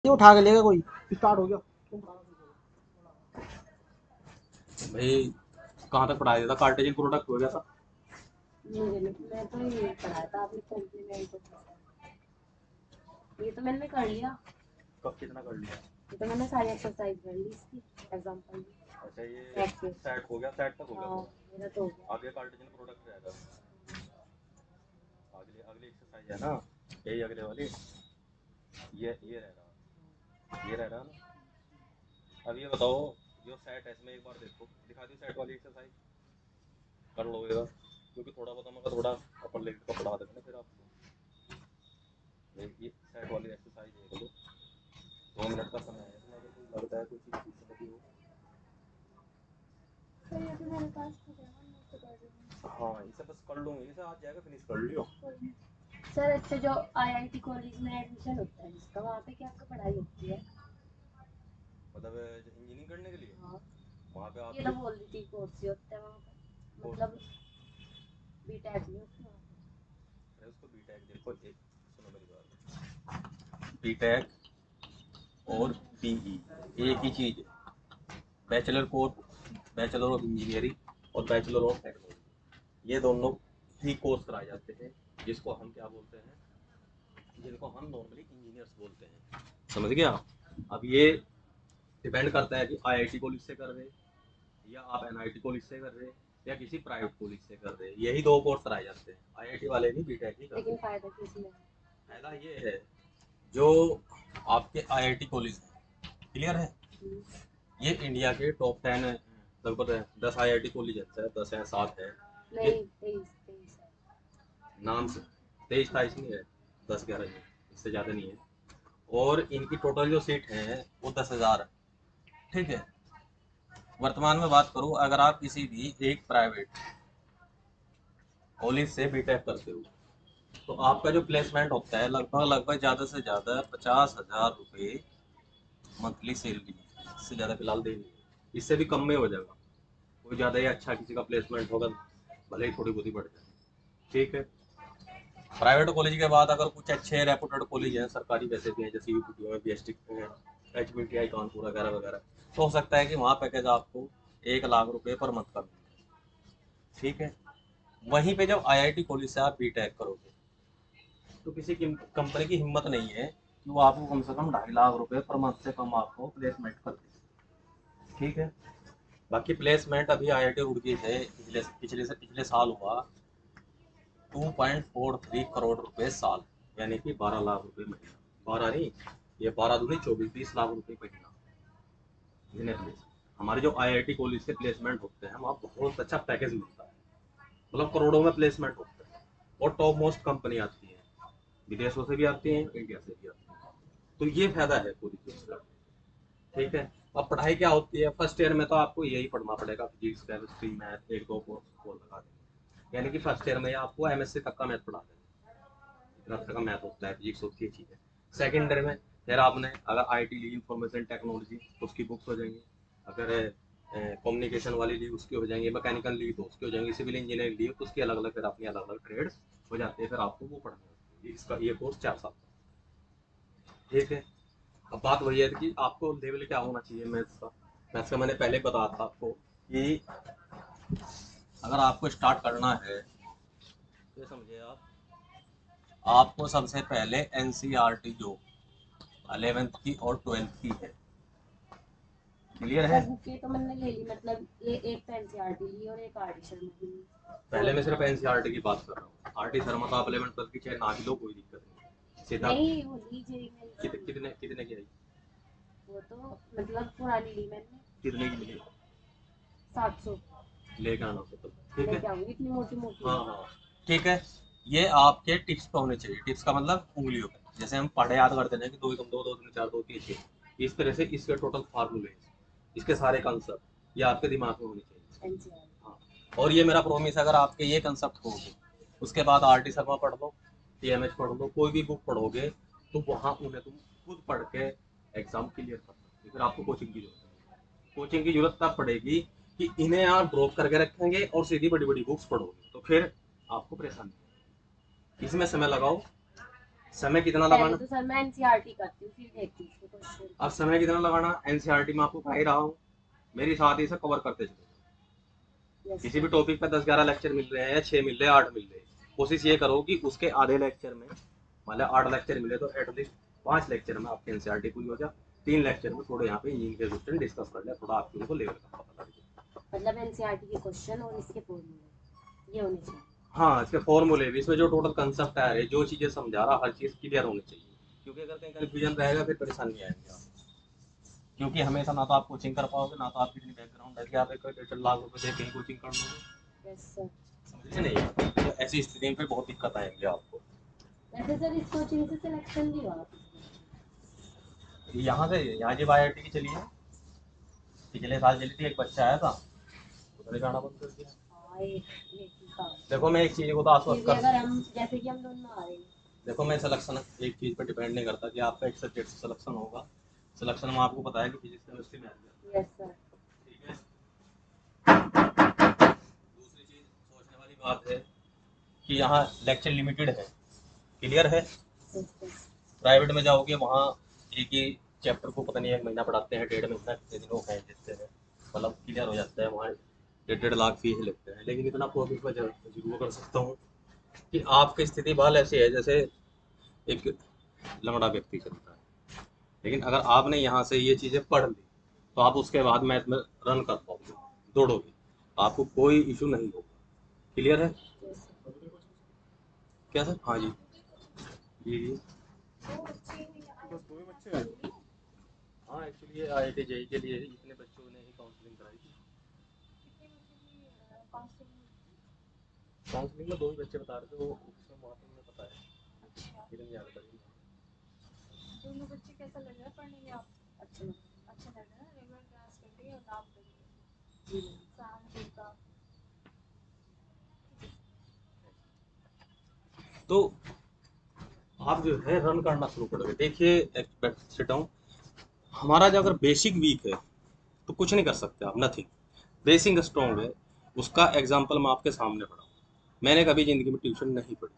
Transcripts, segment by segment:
ये उठा के लेगा कोई। स्टार्ट हो गया। भाई कहाँ तक पढ़ाया था? कार्टेशियन प्रोडक्ट हो गया था। मैं तो ये पढ़ाया था आपने कॉम्प्लीमेंट। ये तो मैंने कर लिया। कब कितना कर लिया? ये तो मैंने सारी एक्सरसाइज कर ली इसकी एग्जांपल की। अच्छा ये सेट हो गया, सेट तक हो गया हाँ पूरा। मेरा तो हो गया। आगे कार्टेशियन प्रोडक्ट रहेगा। अगली अगली एक्सरसाइज है ना, यही अगले वाली। ये रह रहा, ये रह रहा ना। अब ये बताओ, जो सेट है इसमें एक बार देखो, दिखा दी सेट वाली एक्सरसाइज। कर लोगे क्योंकि थोड़ा बहुत मगर थोड़ा अपर लेवल का पढ़ा देगा ना फिर आपको। ये सेट वाली एक्सरसाइज देख लो। 2 मिनट का समय है इसमें, अगर कोई लगता है कोई चीज़ पूछने लगी हो। सर ये तो मेरे पास खुद है ना, मैं तो कर रही हूँ। हाँ इसे बस कर लूँगी, इसे आज जाएगा फिनिश कर लियो। सर इससे जो आईआईटी कॉलेज में एडमिशन होता है जिसका, वहाँ पे क्या आपका पढ़ाई होती है? मतलब इंजीनियरिंग करने के लिए हाँ वहाँ पे ये तो आपके बोल रही थी कोर्स ही होता है वहाँ पे, कोर्स। मतलब बीटेक नहीं होती वहाँ पे। अरे उसको बीटेक देखो, एक सुनो मेरी बात। बीटेक और बीई एक ही चीज़ है। Bachelor course, bachelor of engineering और बैचलर ऑफ टेक्नोलॉजी, ये दोनों ही कोर्स कराए जाते हैं, जिसको हम क्या बोलते हैं, जिनको हम नॉर्मली इंजीनियर्स बोलते हैं। समझ गया? अब ये डिपेंड करता है कि आईआईटी कॉलेज से कर रहे या आप एनआईटी कॉलेज से कर रहे या किसी प्राइवेट कॉलेज से कर रहे, यही दो कोर्स कराए जाते हैं। आईआईटी वाले भी बीटेक ही करते लेकिन हैं। फायदा किस में है? फायदा ये है, जो आपके आईआईटी कॉलेज हैं, क्लियर है, हम्म, ये इंडिया के टॉप 10 लगभग 10 आईआईटी कॉलेज है, 10 है 7 है ये नहीं 23 है। नाम से। 23-28 नहीं है, 10-11 है, इससे ज़्यादा नहीं है। और इनकी टोटल जो सीट है वो 10,000 है। ठीक है। वर्तमान में बात करूँ, अगर आप किसी भी एक प्राइवेट कॉलेज से बीटेक करते हो तो आपका जो प्लेसमेंट होता है लगभग लगभग ज़्यादा से ज़्यादा 50,000 रुपये मंथली सैलरी। इससे ज़्यादा फिलहाल दे नहीं, इससे भी कम में हो जाएगा। कोई ज़्यादा ही अच्छा किसी का प्लेसमेंट होगा, भले ही थोड़ी बहुत ही बढ़ जाए। ठीक है। प्राइवेट कॉलेज के बाद अगर कुछ अच्छे रेपुटेड कॉलेज हैं, सरकारी वैसे भी हैं, जैसे यूपीटी में बीएसटी है, एचबीटीआई कानपुर वगैरह वगैरह, तो हो सकता है कि वहाँ पैकेज आपको 1 लाख रुपये पर मंथ का मिले। ठीक है। वहीं पे जब आईआईटी कॉलेज से आप बीटेक करोगे तो किसी कंपनी की हिम्मत नहीं है कि वो आपको कम से कम 2.5 लाख रुपये पर मंथ से कम आपको प्लेसमेंट कर दे। ठीक है। बाकी प्लेसमेंट अभी आईआईटी रुड़की से पिछले साल हुआ 2.43 करोड़ रुपए साल, यानी कि 12 लाख रुपए महीना। 12 नहीं, ये 12 दूनी 24, 20 लाख रुपए महीना। बिजनेस प्लेस हमारे जो आईआईटी कॉलेज से प्लेसमेंट होते हैं वहाँ बहुत अच्छा पैकेज मिलता है, मतलब करोड़ों में प्लेसमेंट होता है। और टॉप मोस्ट कंपनी आती है, विदेशों से भी आती हैं, इंडिया से भी आती हैं। तो ये फायदा है पूरी चीज का। ठीक है। अब पढ़ाई क्या होती है, फर्स्ट ईयर में तो आपको यही पढ़ना पड़ेगा, फिजिक्स केमिस्ट्री मैथ, एक दो कोर्स और लगा देंगे। यानी कि फर्स्ट ईयर में आपको एमएससी तक का मैथ पढ़ा देंगे, इतना तरह का मैथ होता है, फिजिक्स होती है, चीज़ें। सेकेंड ईयर में फिर आपने अगर आईटी ली, इंफॉर्मेशन टेक्नोलॉजी, तो उसकी बुक्स हो जाएंगी। अगर कम्युनिकेशन वाली ली उसकी हो जाएंगी, मैकेनिकल ली तो उसकी हो जाएंगी, सिविल इंजीनियरिंग ली तो उसकी अलग अलग फिर अपनी अलग अलग ट्रेड्स हो जाती है, फिर आपको वो पढ़ना होती है। इसका ये कोर्स 4 साल का। ठीक है। अब बात वही है कि आपको लेवल क्या होना चाहिए मैथ्स का। मैथ्स का मैंने पहले बताया था आपको कि अगर आपको स्टार्ट करना है तो समझिए आप, आपको सबसे पहले एनसीईआरटी जो 11th की और 12th की है, क्लियर है। सर बुकें तो मैंने ले ली, मतलब ये एक तो एनसीईआरटी ली और एक आरटी शर्मा की ली। पहले मैं सिर्फ एनसीईआरटी की बात कर रहा हूँ, आरटी शर्मा तो आप 11th 12th की चाहे ना भी लो कोई दिक्कत नहीं, सीधा। नहीं वो ली जेई मेन्स की। कितने कितने की आई? वो तो मतलब पुरानी ली मैंने। कितने की मिली? 700। लेके आना होता तो ठीक है। लेके आऊंगी, इतनी मोटी मोटी हाँ है। हाँ ठीक है। ये आपके टिप्स पे होने चाहिए, टिप्स का मतलब उंगलियों पे, जैसे हम पढ़े याद करते हैं कि 2 × 2 = 2, 2 × 4 = 2, 3 × 6, इस तरह से इसके टोटल फार्मूले, इसके सारे कंसेप्ट ये आपके दिमाग में होने चाहिए। एनसीईआरटी। हाँ। और ये मेरा प्रॉमिस, अगर आपके ये कंसेप्ट होंगे उसके बाद आर टी शर्मा पढ़ लो, टीएमएच पढ़ लो, कोई भी बुक पढ़ोगे तो वहाँ उन्हें तुम खुद पढ़ के एग्जाम क्लियर कर सकते हो। फिर आपको कोचिंग की जरूरत नहीं, कोचिंग की जरूरत तब पड़ेगी कि इन्हें आप ड्रॉप करके रखेंगे और सीधी बड़ी बड़ी बुक्स पढ़ोगे, तो फिर आपको परेशानी है। इसमें समय लगाओ, समय कितना पहले लगाना? तो सर मैं एनसीईआरटी करती हूँ, फिर देखती हूँ उसके क्वेश्चन। अब समय कितना लगाना? एनसीईआरटी में आपको कह ही रहा हूँ, मेरी साथ ही से कवर करते चलो। यस किसी भी सर। टॉपिक पे 10-11 लेक्चर मिल रहे हैं या 6 मिल रहे हैं, 8 मिल रहे हैं, कोशिश ये करो कि उसके आधे लेक्चर में, मतलब 8 लेक्चर मिले तो एटलीस्ट 5 लेक्चर में आपकी एनसीईआरटी पूरी हो जाए, 3 लेक्चर में थोड़े यहाँ पे इंजीनियरिंग के क्वेश्चन डिस्कस कर ले, थोड़ा आपके उनको लेवल का पता लगे। मतलब एनसीईआरटी के क्वेश्चन और इसके फॉर्मूले ये होने चाहिए। हाँ, इसके फॉर्मूले भी, इसमें जो टोटल कंसेप्ट है, जो चीजें समझा रहा, हर चीज क्लियर होनी चाहिए, क्योंकि अगर कहीं कंफ्यूजन रहेगा फिर परेशानी आएगी आप। क्योंकि हमेशा ना तो आप कोचिंग कर पाओगे, ना तो आपकी इतनी बैकग्राउंड है कि आप एक 1.5 लाख रुपए दे कहीं कोचिंग कर लोगे। Yes sir. समझे नहीं? तो ऐसी स्थिति में बहुत दिक्कत आएगी आपको। वैसे सर इस कोचिंग से सिलेक्शन भी हुआ? यहाँ से, यहाँ जब IIT की चली है, पिछले साल चली थी, एक बच्चा आया था, उसने जाना बंद कर दिया। हाँ ये था। देखो मैं एक चीज को तो आश्वस्त क्योंकि कर, अगर हम जैसे कि हम दोनों आ रहे हैं। देखो मैं सिलेक्शन एक चीज पर डिपेंड नहीं करता कि आपका एक सब्जेक्ट से सिलेक्शन होगा। सिलेक्शन में आपको पता है कि physics chemistry math. Yes sir. ठीक है। दूसरी चीज सोचने वाली बात है कि यहाँ लेक्चर लिमिटेड है, क्लियर है। Yes sir. प्राइवेट में जाओगे वहाँ एक ही चैप्टर को पता नहीं 1 महीना पढ़ाते हैं, 1.5 महीना कितने दिनों का देते हैं, मतलब क्लियर हो जाता है। वहाँ 1.5 लाख फीस लेते हैं, लेकिन इतना प्रॉफिट मैं जरूर कर सकता हूँ कि आपकी स्थिति बाल ऐसी है जैसे एक लंगड़ा व्यक्ति चलता है, लेकिन अगर आपने यहाँ से ये चीज़ें पढ़ ली तो आप उसके बाद मैथ में रन कर पाओगे, दौड़ोगे, आपको कोई इशू नहीं होगा। क्लियर है? Yes sir. क्या सर? हाँ जी जी जी। बस दो ही बच्चे हैं। हाँ, एक्चुअली ये IIT JEE के लिए ही इतने बच्चों ने ही काउंसलिंग कराई थी। काउंसलिंग में 2 ही बच्चे बता रहे थे, वो उसमें वहाँ पे मुझे पता है, अच्छा, इतनी ज़्यादा करी नहीं। दोनों बच्चे कैसा लग रहा है पढ़ने में आपको? अच्छा लगा। अच्छा लग रहा है, रेगुलर क्लास कर रही है और नाम कर रही है जी सहारनपुर का। तो आप जो है रन करना शुरू करोगे। देखिए एक्सपेक्ट हूँ, हमारा जो अगर बेसिक वीक है तो कुछ नहीं कर सकते आप, नथिंग। बेसिक स्ट्रॉन्ग है, उसका एग्जाम्पल मैं आपके सामने पढ़ा। मैंने कभी ज़िंदगी में ट्यूशन नहीं पढ़ी।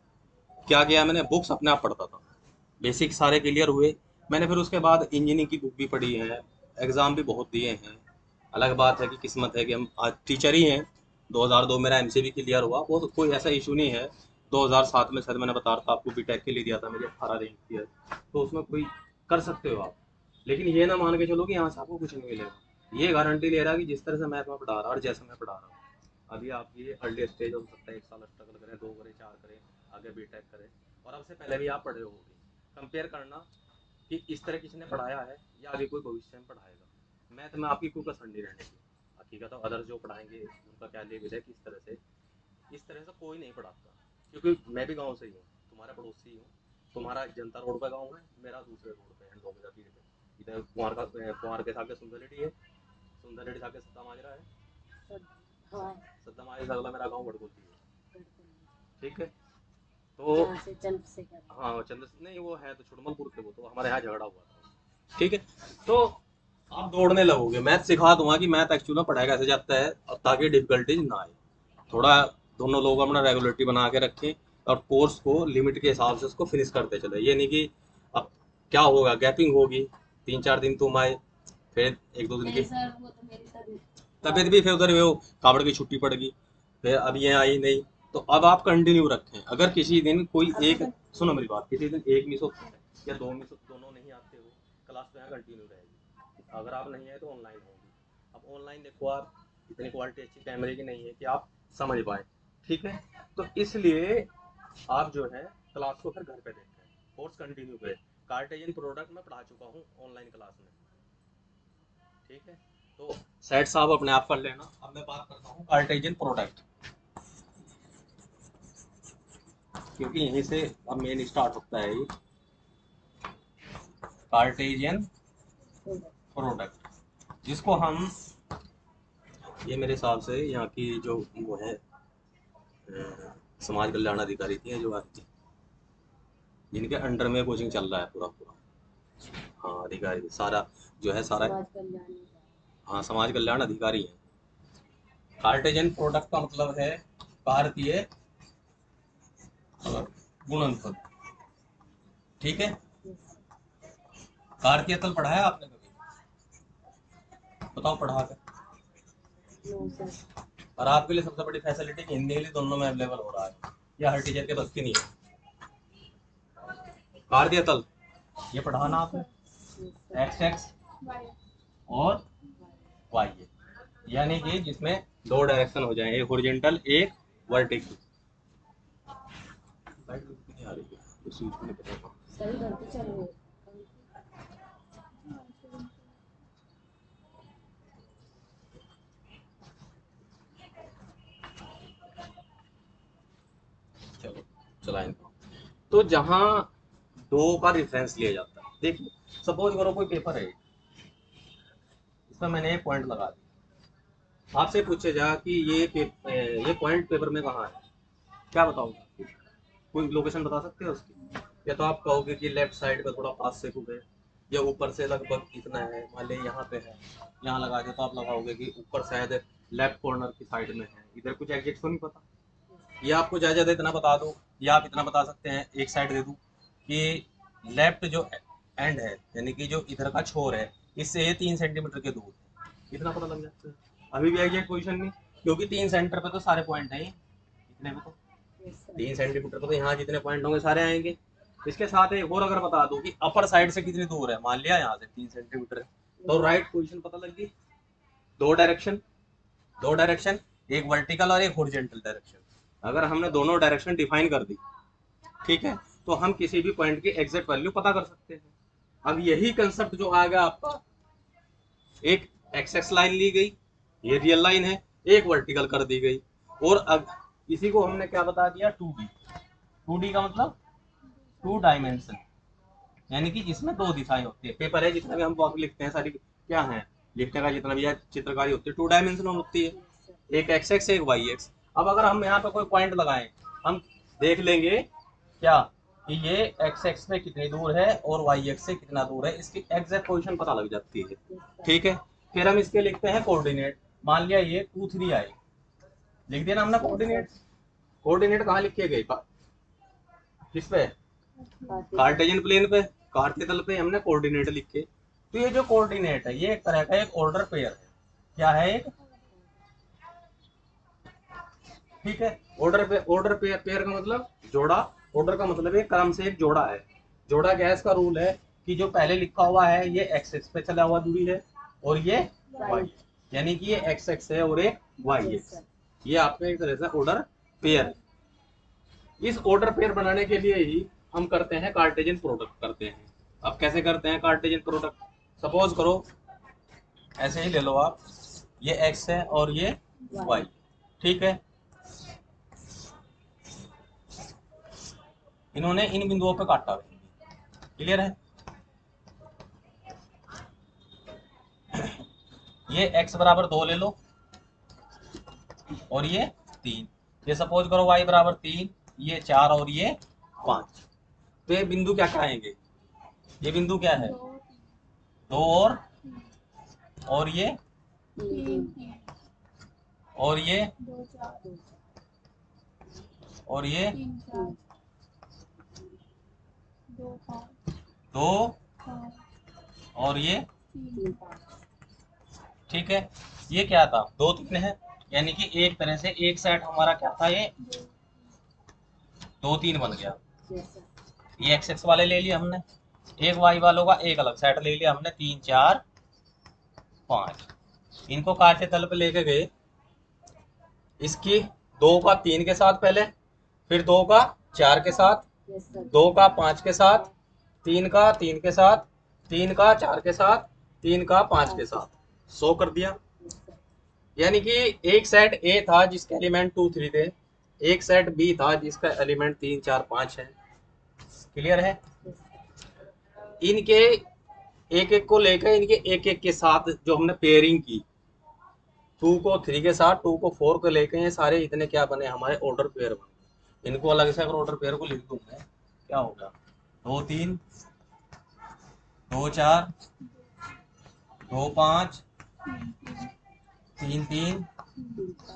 क्या किया मैंने? बुक्स अपने आप पढ़ता था, बेसिक सारे क्लियर हुए। मैंने फिर उसके बाद इंजीनियरिंग की बुक भी पढ़ी है, एग्ज़ाम भी बहुत दिए हैं। अलग बात है कि किस्मत है कि हम आज टीचर ही हैं। 2002 मेरा MCA भी क्लियर हुआ, वो कोई ऐसा इशू नहीं है। 2007 में शायद मैंने बता रहा था आपको, बीटेक के लिए दिया था, मेरी 18 रैंक थी, तो उसमें कोई कर सकते हो आप। लेकिन ये ना मान के चलो कि यहाँ से आपको कुछ नहीं मिलेगा। ये गारंटी ले रहा है कि जिस तरह से मैथ में पढ़ा रहा और जैसे मैं पढ़ा रहा हूँ, अभी आप ये अर्ली स्टेज हो सकता है, 1 साल स्ट्रगल करें, 2 करें, 4 करें, आगे बीटेक करें, और अब से पहले भी आप पढ़े होंगे। कंपेयर करना कि इस तरह किसी ने पढ़ाया है या आगे कोई भविष्य में पढ़ाएगा। मैथ में आपकी कोई कसर नहीं रहने की। हकीकत तो अदर जो पढ़ाएंगे उनका क्या लेवल है, किस तरह से, इस तरह से कोई नहीं पढ़ाता। क्योंकि मैं भी गाँव से ही हूँ, तुम्हारा पड़ोसी ही हूँ। तुम्हारा जनता रोड पे गाँव है, मेरा दूसरे रोड पे है, डोमेरा पीर पे। इधर कुंवर के साथ सुंदर रेड्डी है, सुंदर रेड्डी साथ सत्ता माजरा है, सर। हाँ। सत्ता माजरा से अगला मेरा गाँव बड़गोती है। बिल्कुल। ठीक है। तो यहाँ से चंद्रशेखर। हाँ, चंद्र नहीं, वो है तो छुड़मलपुर के, वो तो हमारे यहाँ झगड़ा हुआ था। ठीक है। तो आप दौड़ने लगोगे, मैथ सिखा दूंगा कि मैथ एक्चुअल में पढ़ाया कैसे जाता है, और ताकि डिफिकल्टीज ना आए। थोड़ा दोनों लोग अपना रेगुलरिटी बना के रखें और कोर्स को लिमिट के हिसाब से उसको फिनिश करते चले। ये नहीं कि अब क्या होगा, गैपिंग होगी, 3-4 दिन तुम आए, फिर 1-2 दिन की नहीं सर, वो तो मेरी तबीयत भी, फिर उधर वो कावड़ की छुट्टी पड़ गई, फिर अब ये आई नहीं। तो अब आप कंटिन्यू रखें। अगर किसी दिन कोई अब एक, तो सुनो मेरी बात, किसी दिन एक मिस होता है या 2 मिस, दोनों नहीं आते हो, क्लास तो यहाँ कंटिन्यू रहेगी। अगर आप नहीं आए तो ऑनलाइन होगी। अब ऑनलाइन देखो, आप इतनी क्वालिटी अच्छी कैमरे की नहीं है कि आप समझ पाए। ठीक है। तो इसलिए आप जो है क्लास को फिर घर पे देखें, कोर्स कंटिन्यू करें। कार्टेशियन प्रोडक्ट मैं पढ़ा चुका हूँ ऑनलाइन क्लास में। ठीक है। तो सेट साहब अपने आप कर लेना। अब मैं बात करता हूँ कार्टेशियन प्रोडक्ट, क्योंकि यहीं से अब मेन स्टार्ट होता है ये कार्टेशियन प्रोडक्ट, जिसको हम, ये मेरे हिसाब से यहाँ की जो वो है समाज कल्याण अधिकारी थी जो आज थी, जिनके अंडर में कोचिंग चल रहा है पूरा पूरा। हाँ, अधिकारी सारा जो है सारा, समाज कल्याण। हाँ समाज कल्याण अधिकारी है। कार्टेशियन प्रोडक्ट का मतलब है भारतीय गुणनफल। ठीक है। कार्तीय तल पढ़ा है आपने कभी? बताओ पढ़ा कर। No sir. और आपके लिए सबसे बड़ी फैसिलिटी हिंदी इंग्लिश दोनों में अवेलेबल हो रहा है, या हर टीचर के बस की नहीं है। कार्तीय तल ये पढ़ाना आपने, एक्स एक्स और वाई है, यानी कि जिसमें दो डायरेक्शन हो जाए, एक हॉरिजॉन्टल एक वर्टिकल। नहीं आ रही है, इस चीज को नहीं पता। सही करते चलो। चलो चलाएं। तो जहां दो का रेफरेंस लिया जाता है, देखिए सपोज करो कोई पेपर है, इसमें मैंने एक पॉइंट लगा दिया, आपसे पूछे जा कि ये पॉइंट पेपर में कहाँ है, क्या बताओगे? कोई लोकेशन बता सकते हो उसकी? या तो आप कहोगे कि लेफ्ट साइड पे थोड़ा पास से कुछ है, या ऊपर से लगभग इतना है, मान लीजिए यहाँ पे है, यहाँ लगा दे तो आप लगाओगे कि ऊपर शायद लेफ्ट कॉर्नर की साइड में है, इधर कुछ एग्जैक्ट तो नहीं पता। या आपको ज्यादा इतना बता दो, या आप इतना बता सकते हैं, एक साइड दे दूं कि लेफ्ट जो एंड है, यानी कि जो इधर का छोर है, इससे ये 3 सेंटीमीटर के दूर है, इतना पता लग जाता है। अभी भी एग्जैक्ट पोजीशन नहीं, क्योंकि 3 सेंटर पे तो सारे पॉइंट हैं, इतने में तो 3 सेंटीमीटर पे तो यहाँ जितने पॉइंट होंगे सारे आएंगे। इसके साथ एक और अगर बता दो कि अपर साइड से कितनी दूर है, मान लिया यहाँ से 3 सेंटीमीटर है, तो राइट पोजीशन पता लग गई। दो डायरेक्शन, एक वर्टिकल और एक हॉरिजॉन्टल डायरेक्शन। अगर हमने दोनों डायरेक्शन डिफाइन कर दी, ठीक है, तो हम किसी भी पॉइंट की एग्जैक्ट वैल्यू पता कर सकते हैं। अब यही कंसेप्ट जो आ गया आपका, एक एक्स लाइन ली गई, ये रियल लाइन है, एक वर्टिकल कर दी गई, और अब इसी को हमने क्या बता दिया, 2D। 2D का मतलब 2 डायमेंशन, यानी कि जिसमें 2 दिशाएं होती है। पेपर है जितना भी हम बॉक्स लिखते हैं, सारी क्या है लिखने का जितना भी है चित्रकारी होती है, 2 डायमेंशन होती है, एक एक्स एक्स एक वाई एक्स। अब अगर हम यहाँ पे कोई पॉइंट लगाएं, हम देख लेंगे क्या कि ये एक्स एक्स पे कितनी दूर है और वाई एक्स से कितना दूर है, इसकी एग्जैक्ट पोजीशन पता लग जाती है। ठीक है, फिर हम इसके लिखते हैं कोऑर्डिनेट। मान लिया ये 2 3 आई, लिख दिया ना हमने कोऑर्डिनेट। कोऑर्डिनेट कहाँ लिखे गए, किस पे? कार्टेशियन प्लेन पे, कार्तीय तल पे हमने कोऑर्डिनेट लिखे। तो ये जो कोऑर्डिनेट है, ये एक तरह का एक ऑर्डर पेयर है। क्या है? एक, ठीक है, ऑर्डर पेयर का मतलब जोड़ा, ऑर्डर का मतलब एक क्रम से एक जोड़ा है। जोड़ा क्या है? इसका रूल है कि जो पहले लिखा हुआ है ये एक्स एक्स पे चला हुआ दूरी है, और ये वाई, यानी कि ये एक्स एक्स है और एक वाई एक्स। ये आपका एक तरह से ऑर्डर पेयर। इस ऑर्डर पेयर बनाने के लिए ही हम करते हैं कार्टेशियन प्रोडक्ट करते हैं। अब कैसे करते हैं कार्टेशियन प्रोडक्ट? सपोज करो ऐसे ही ले लो आप, ये x है और ये y, ठीक है। इन्होंने इन बिंदुओं पे काटा, क्लियर है? ये x बराबर 2 ले लो और ये 3, ये सपोज करो y बराबर 3, ये 4 और ये 5। तो ये बिंदु क्या कहेंगे? ये बिंदु क्या है? 2 और ये और ये और ये 2 और ये, ठीक है। ये क्या था? 2 3 है, यानी कि एक तरह से एक सेट हमारा क्या था, ये 2 3 बन गया। ये एक्स एक्स वाले ले लिए हमने, एक वाई वालों का एक अलग सेट ले लिया हमने, 3 4 5। इनको कार्तीय तल पे लेके गए, इसकी 2 का 3 के साथ पहले, फिर 2 का 4 के साथ, 2 का 5 के साथ, 3 का 3 के साथ, 3 का 4 के साथ, 3 का 5 के साथ, 100 कर दिया। यानी कि एक सेट ए था जिसके एलिमेंट 2 3 थे, एक सेट बी था जिसका एलिमेंट 3 4 5 है। क्लियर है? इनके एक एक को लेकर, इनके एक एक के साथ जो हमने पेयरिंग की, 2 को 3 के साथ, 2 को 4 को लेकर, ये सारे इतने क्या बने हमारे? ऑर्डर पेयर बने। इनको अलग से अगर ऑर्डर पेयर को लिख दूं मैं, क्या होगा? 2 3 2 4 2 5 3 3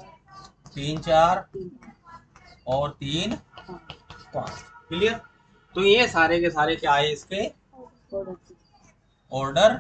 3 4 और 3 5। क्लियर? तो ये सारे के सारे क्या है इसके प्रोडक्ट। ऑर्डर,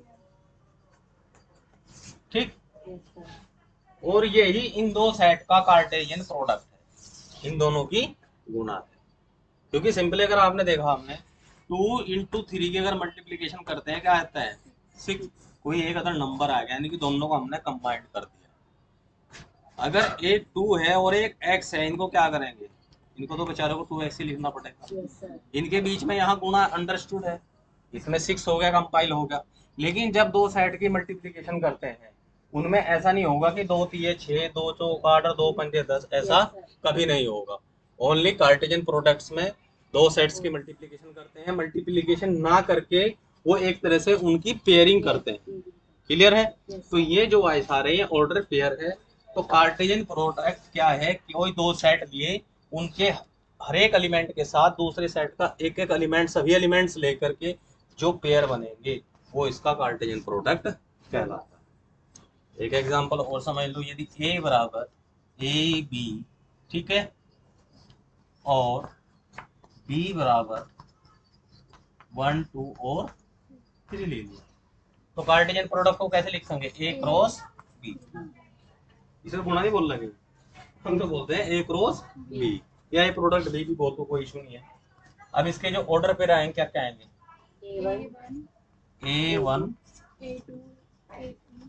ठीक। Yes sir. और यही इन दो सेट का कार्टेशियन प्रोडक्ट है, इन दोनों की गुणा है। क्योंकि सिंपली अगर आपने देखा हमने 2 × 3 की अगर मल्टीप्लीकेशन करते हैं क्या आता है 6, कोई एक अदर नंबर आ गया यानी कि दोनों को हमने कंबाइंड कर दिया। अगर एक 2 है और एक x है, इनको क्या करेंगे, इनको तो बेचारों को 2x ही लिखना पड़ेगा। Yes sir. इनके बीच में यहाँ गुणा अंडरस्टूड है, इसमें 6 हो गया, कंपाइल हो गया। लेकिन जब दो सेट की मल्टीप्लीकेशन करते हैं उनमें ऐसा नहीं होगा कि 2 3 6, 2 चौक 8 और 2 पंजे 10, ऐसा Yes, sir. कभी नहीं होगा। ओनली कार्टेशियन प्रोडक्ट्स में दो सेट्स की मल्टीप्लीकेशन करते हैं, मल्टीप्लीकेशन ना करके वो एक तरह से उनकी पेयरिंग करते हैं। क्लियर है? Yes, तो ये जो वाइस आ रही है ऑर्डर पेयर है। तो कार्टेशियन प्रोडक्ट क्या है कि कोई दो सेट लिए, उनके हर एक एलिमेंट के साथ दूसरे सेट का एक एक एलिमेंट, सभी एलिमेंट्स लेकर के जो पेयर बनेंगे वो इसका कार्टेशियन प्रोडक्ट कहलाता है। एक एग्जांपल और समझ लो, यदि ए बराबर ए बी, ठीक है, और बी बराबर 1 2 और 3 ले लिया, तो कार्टेशियन प्रोडक्ट को कैसे लिख सकते हैं, ए क्रॉस बी। इसे गुणा नहीं बोल लगे, हम तो बोलते हैं ए क्रॉस बी, या ए प्रोडक्ट बी भी बोल तो कोई इशू नहीं है। अब इसके जो ऑर्डर पे आएंगे क्या क्या आएंगे, A1, A1 A2, A3,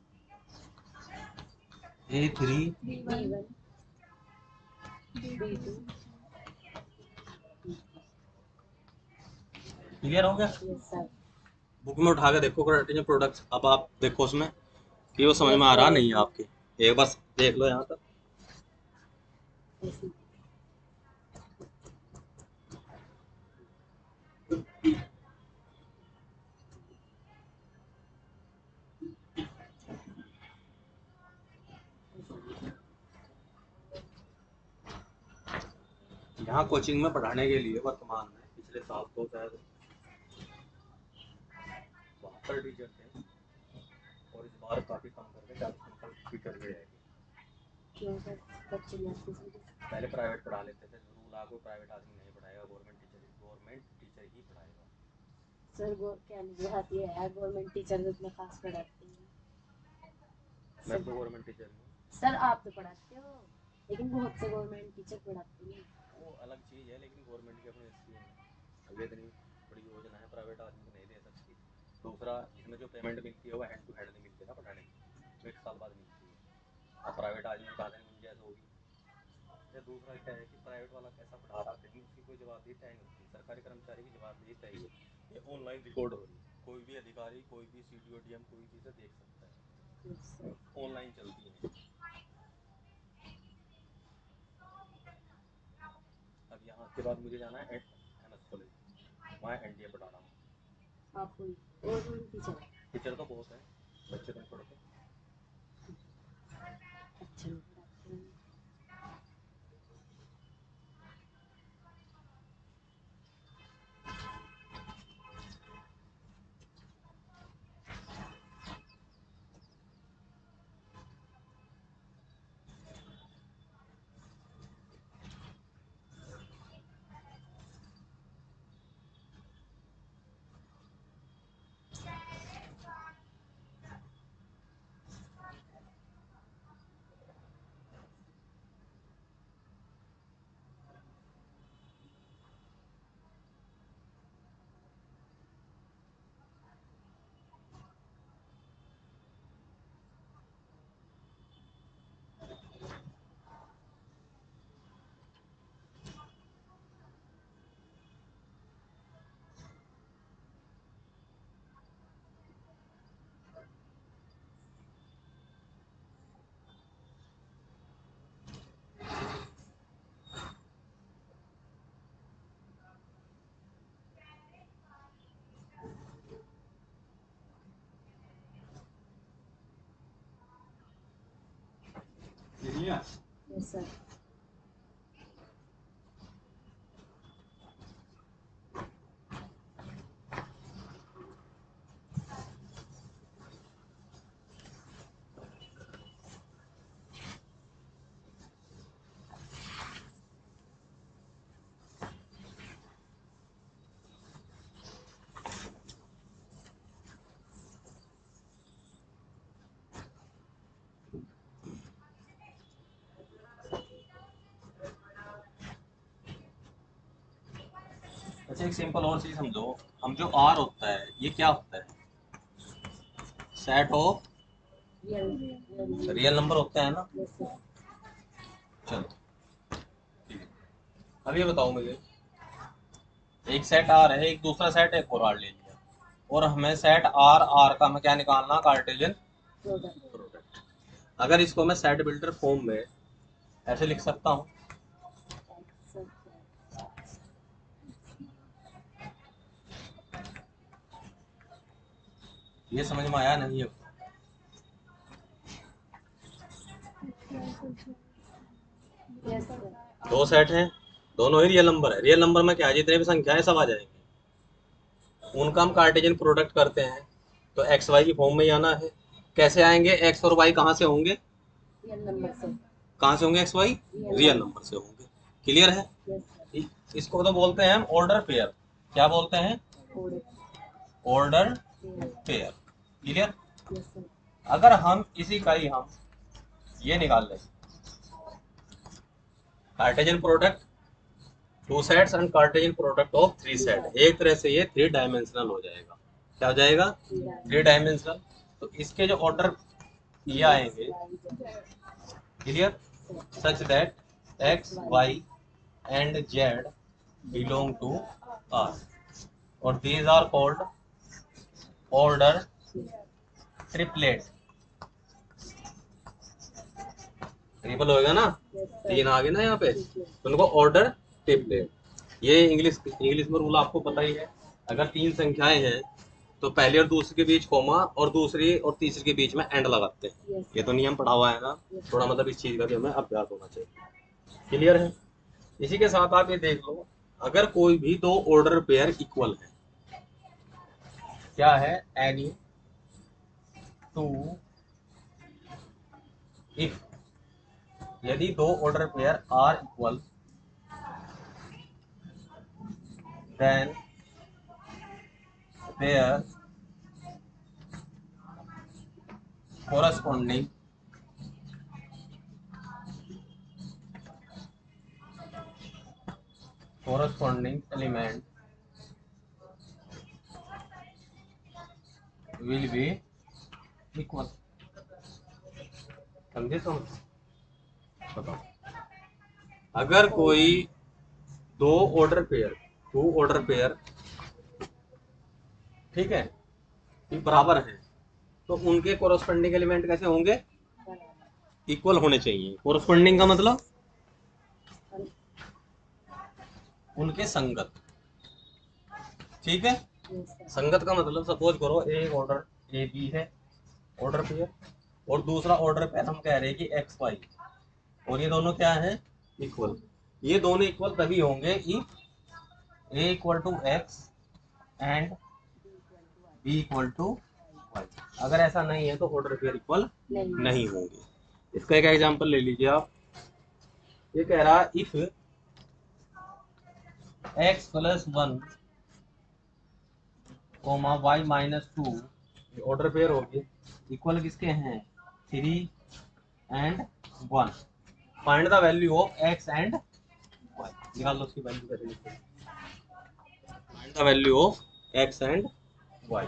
A3 B1, B1, B2, clear हो गया। yes sir. बुक में उठा के देखो कार्टेशियन प्रोडक्ट्स, अब आप देखो उसमें कि वो समझ में आ रहा नहीं है आपके, एक बार देख लो यहाँ तक। Yes, sir. यहाँ कोचिंग में पढ़ाने के लिए वर्तमान में पिछले साल तो शायद 72 टीचर थे और इस बार काफी कम करके 40 टीचर भी रहेंगे। क्यों सर बच्चे जाते हैं? पहले प्राइवेट पढ़ा लेते थे, रूल लागू प्राइवेट आदमी नहीं पढ़ाएगा, गवर्नमेंट टीचर ही पढ़ाएगा। सर वो क्या नहीं बात ये है, गवर्नमेंट टीचर तो इतना खास पढ़ाते हैं। मैं तो गवर्नमेंट टीचर हूँ। सर आप तो पढ़ाते हो, लेकिन बहुत से गवर्नमेंट टीचर पढ़ाते हैं। वो अलग चीज़ है, लेकिन गवर्नमेंट की अपनी स्कीम है, अब ये इतनी बड़ी योजना है, प्राइवेट आदमी को नहीं दे सकती। दूसरा, इसमें जो पेमेंट मिलती है वो हैंड टू हैंड नहीं मिलती ना पढ़ाने की, तो 1 साल बाद मिलती है। अब प्राइवेट आदमी का आदमी गुंजाइश होगी। या दूसरा क्या है कि प्राइवेट वाला कैसा पढ़ा रहा कहीं उसकी कोई जवाबदेही तय नहीं होती, सरकारी कर्मचारी की जवाबदेही तय है। ये ऑनलाइन रिकॉर्ड हो रही है, कोई भी अधिकारी, कोई भी CDO DM कोई भी इसे देख सकता है, Yes, sir. ऑनलाइन चलती है। अब यहाँ के बाद मुझे जाना है MS कॉलेज, वहाँ NDA पढ़ा रहा हूँ। आप कोई गवर्नमेंट टीचर टीचर तो बहुत है, बच्चे तो पढ़ते। अच्छा नहीं पढ़ाते हैं। Yes, sir. बच्चे एक सिंपल और चीज समझो, हम जो आर होता है ये क्या होता है, सेट ऑफ रियल नंबर होता है ना। चलो ठीक है। अब ये बताओ मुझे, एक सेट आर है, एक दूसरा सेट एक और आर ले लिया, और हमें सेट आर आर का हमें क्या निकालना, कार्टेशियन प्रोडक्ट। अगर इसको मैं सेट बिल्डर फॉर्म में ऐसे लिख सकता हूँ, ये समझ में आया नहीं है? Yes sir. दो सेट हैं, दोनों ही रियल नंबर है, रियल नंबर में क्या है, जितने भी संख्या है सब आ जाएंगे, उनका हम कार्टेशियन प्रोडक्ट करते हैं, तो एक्स वाई की फॉर्म में ही आना है। कैसे आएंगे, एक्स और वाई कहाँ से होंगे, रियल नंबर से। कहाँ से होंगे एक्स वाई, रियल नंबर से होंगे। क्लियर है? Yes sir. इसको तो बोलते हैं हम ऑर्डर पेयर। क्या बोलते हैं, order pair. Clear? Yes sir. अगर हम इसी का ही हम ये निकाल लें, Cartesian product two sets and Cartesian product of three set, एक तरह से ये थ्री डायमेंशनल हो जाएगा। क्या हो जाएगा, थ्री डायमेंशनल। तो इसके जो ऑर्डर ये आएंगे, clear, such that x y and z belong to R, और these are called order triplet. Triple होएगा ना, तीन आ गए ना यहाँ पे, तो उनको ऑर्डर ट्रिपलेट। ये इंग्लिश इंग्लिश में रूल आपको पता ही है, अगर तीन संख्याएं हैं तो पहले और दूसरे के बीच कॉमा और दूसरी और तीसरे के बीच में एंड लगाते हैं। ये तो नियम पढ़ा हुआ है ना, थोड़ा मतलब इस चीज का भी हमें अभ्यास होना चाहिए। क्लियर है? इसी के साथ आप ये देख लो, अगर कोई भी दो ऑर्डर पेयर इक्वल है, क्या है, एनी टू, इफ, यदि दो order pair are equal, then there corresponding element will be equal। समझे तुम? बताओ, अगर कोई दो order pair, two order pair, ठीक है, ये बराबर हैं, तो उनके कोरस्पोंडिंग एलिमेंट कैसे होंगे, इक्वल होने चाहिए। कोरस्पोंडिंग का मतलब उनके संगत। ठीक है, संगत का मतलब सपोज करो एक ऑर्डर ए बी है ऑर्डर पेयर, और दूसरा ऑर्डर पेयर हम कह रहे हैं कि एक्स वाई, और ये दोनों क्या है, इक्वल। ये दोनों इक्वल तभी होंगे if a equal to x and b equal to y. अगर ऐसा नहीं है तो ऑर्डर पेयर इक्वल नहीं होंगे। इसका एक एग्जांपल ले लीजिए आप, ये कह रहा है if x plus one comma y minus two, order pair होगी, इक्वल किसके हैं, three and one. Find the value of x and y, निकाल लो उसकी वैल्यू कैसे लिखते हैं, find the value of x and y.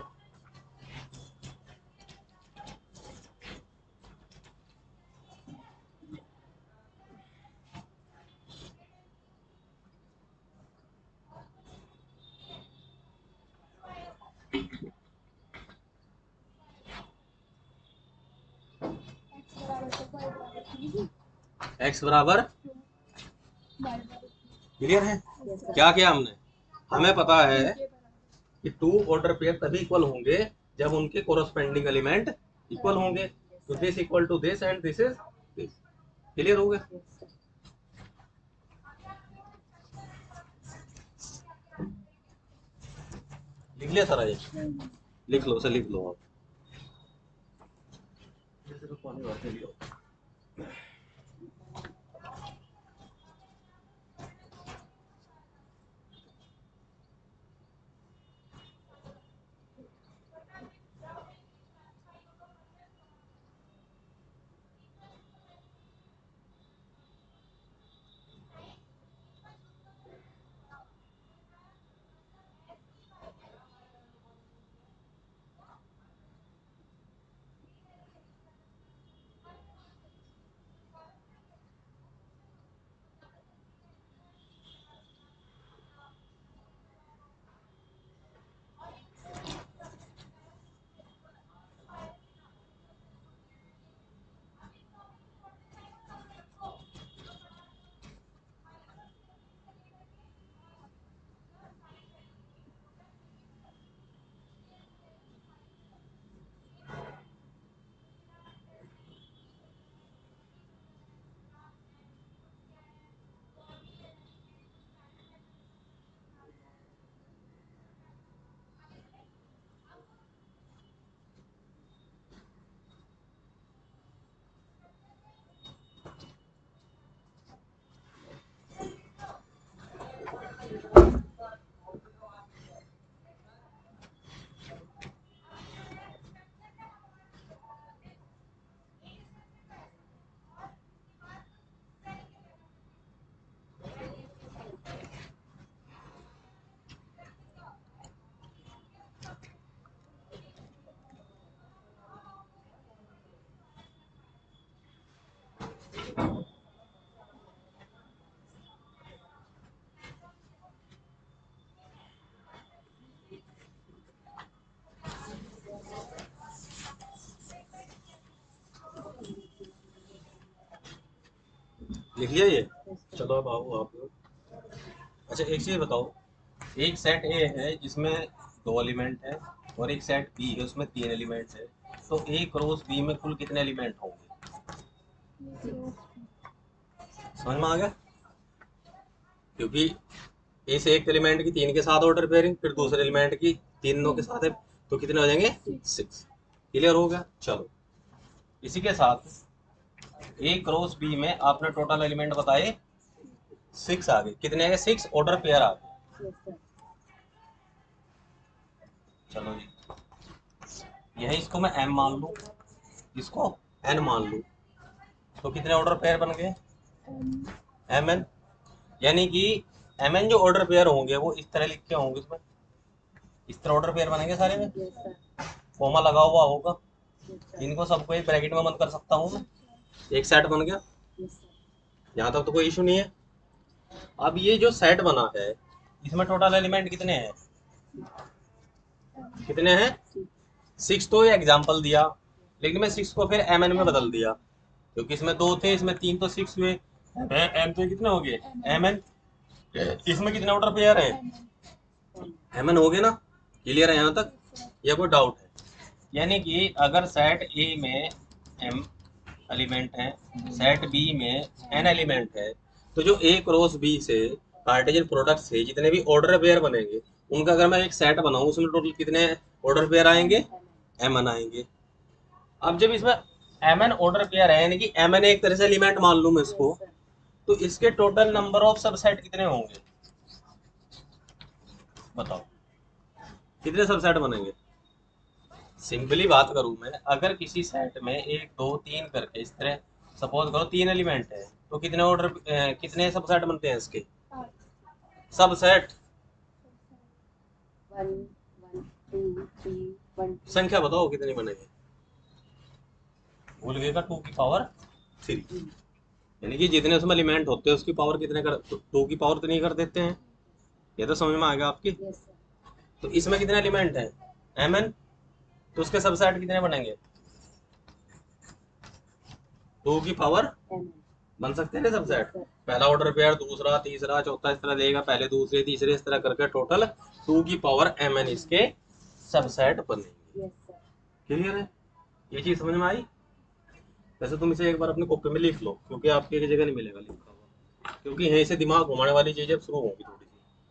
X बराबर, क्लियर है? क्या किया हमने, हमें पता है कि टू ऑर्डर पेयर तभी इक्वल होंगे जब उनके कोरस्पोंडिंग एलिमेंट इक्वल होंगे। तो this equal to this and this is this. Clear हो गया? लिख लिया सारा ये, लिख लो, उसे लिख लो आप। पानी भर के लियो। लिख लिया ये? Yes, sir. चलो अब आओ आप। अच्छा एक चीज बताओ, एक सेट ए है जिसमें 2 एलिमेंट है और एक सेट बी है उसमें 3 एलिमेंट है, तो ए क्रॉस बी में कुल कितने एलिमेंट होंगे? समझ में आ गया? क्योंकि ए से एक एलिमेंट की 3 के साथ ऑर्डर पेयरिंग, फिर दूसरे एलिमेंट की तीनों के साथ है, तो कितने हो जाएंगे? 6। क्लियर हो गया? चलो इसी के साथ ए क्रॉस बी में आपने टोटल एलिमेंट बताए 6 आ गए। कितने आ गए? 6 ऑर्डर पेयर आ गए। Yes, sir. चलो जी, यही इसको मैं m मान लूँ, इसको n मान लूँ, तो कितने ऑर्डर पेयर बन गए? mn। यानी कि mn जो ऑर्डर पेयर होंगे वो इस तरह लिख के होंगे, इसमें इस तरह ऑर्डर पेयर बनेंगे सारे में, Yes, sir. कॉमा लगा हुआ होगा, Yes, sir. इनको सबको एक ब्रैकेट में बंद कर सकता हूँ मैं, एक सेट बन गया। Yes, sir. यहाँ तक तो कोई इशू नहीं है। अब ये जो सेट बना है इसमें टोटल एलिमेंट कितने हैं? कितने हैं? 6। तो ये एग्जाम्पल दिया, लेकिन मैं 6 को फिर mn में बदल दिया, क्योंकि इसमें 2 थे, इसमें 3, तो 6 हुए। m तो कितने हो गए? mn। इसमें कितने ऑर्डर पेयर हैं? mn हो गए ना? क्लियर है यहाँ तक या कोई डाउट है? यानी कि अगर सेट ए में m एलिमेंट है, सेट बी में n एलिमेंट है, तो जो a क्रॉस b से कार्टेशियन प्रोडक्ट से जितने भी ऑर्डर पेयर बनेंगे उनका अगर मैं एक सेट बनाऊं उसमें टोटल कितने ऑर्डर पेयर आएंगे? mn आएंगे। अब जब इसमें mn ऑर्डर पेयर है, यानी कि mn एक तरह से एलिमेंट मान लूं मैं इसको, Yes, sir. तो इसके टोटल नंबर ऑफ सबसेट कितने होंगे? बताओ कितने सबसेट बनेंगे? सिंपली बात करूं मैं, अगर किसी सेट में 1 2 3 करके इस तरह सपोज करो 3 एलिमेंट है, तो कितने ऑर्डर कितने सबसेट बनते हैं इसके? सबसेट 1, 1, 2, 3, 1, 2. संख्या बताओ कितनी बनेगी? भूल गए का 2 की पावर 3, यानी कि जितने उसमें एलिमेंट होते हैं उसकी पावर कितने कर 2 की पावर 3 कर देते हैं। ये तो समझ में आ गया आपकी? Yes, sir. तो इसमें कितने एलिमेंट हैं? mn। तो उसके सबसेट कितने बनेंगे? 2 की पावर Mn. बन सकते हैं ना सबसेट? Yes, sir. पहला ऑर्डर पेयर, दूसरा, तीसरा, चौथा, इस तरह देगा, पहले दूसरे तीसरे इस तरह करके टोटल 2 की पावर mn इसके सबसेट बनेंगे। Yes, sir. क्लियर है? ये चीज समझ में आई? वैसे तुम इसे एक बार अपने कॉपी में लिख लो, क्योंकि आपकी एक जगह नहीं मिलेगा लिखा हुआ, क्योंकि यहीं से दिमाग घुमाने वाली चीजें शुरू होंगी थोड़ी सी।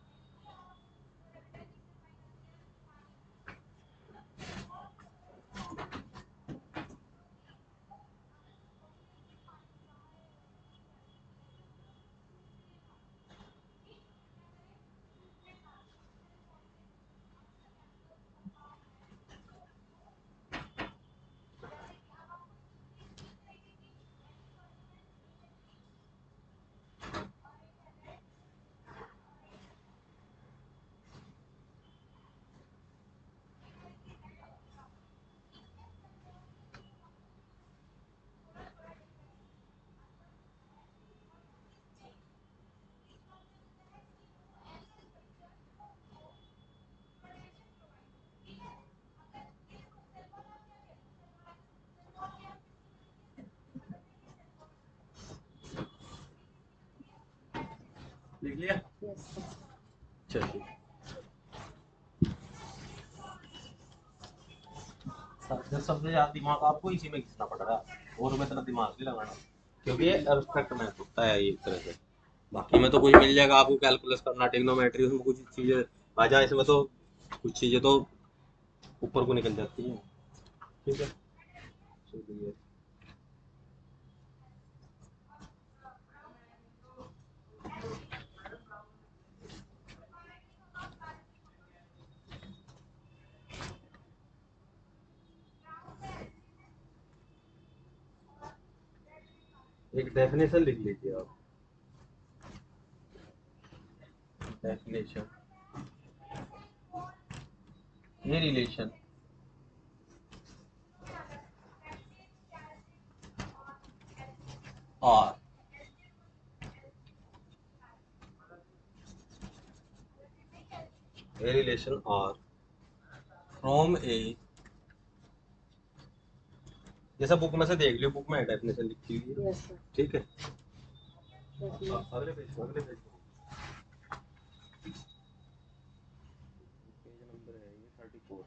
लिख लिया? Yes, sir. चलिए, सबसे ज्यादा दिमाग आपको इसी में घिसना पड़ रहा है, और में इतना दिमाग नहीं लगाना, क्योंकि ये एब्स्ट्रैक्ट मैथ होता है एक तरह से। बाकी में तो कुछ मिल जाएगा आपको, कैलकुलस करना, ट्रिग्नोमेट्री, उसमें कुछ चीजें आ जाए, इसमें तो कुछ चीजें तो ऊपर को निकल जाती हैं। ठीक है, चलिए। एक डेफिनेशन लिख लीजिए आप। डेफिनेशन, ये relation R a relation R from A, जैसा बुक में से देख लियो, बुक में डेफिनेशन लिखी हुई है। Yes, sir. ठीक है, अगले पेज पेज नंबर है ये 34।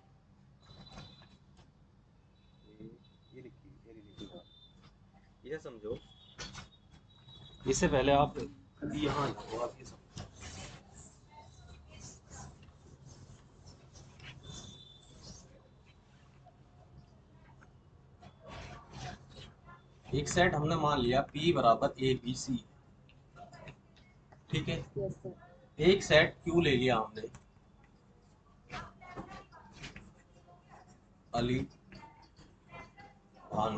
ये लिखिए ये समझो। इससे पहले आप यहाँ जाओ, आप ये समझो। एक सेट हमने मान लिया P बराबर ABC, ठीक है। Yes sir. एक सेट Q ले लिया हमने, अली, भानु,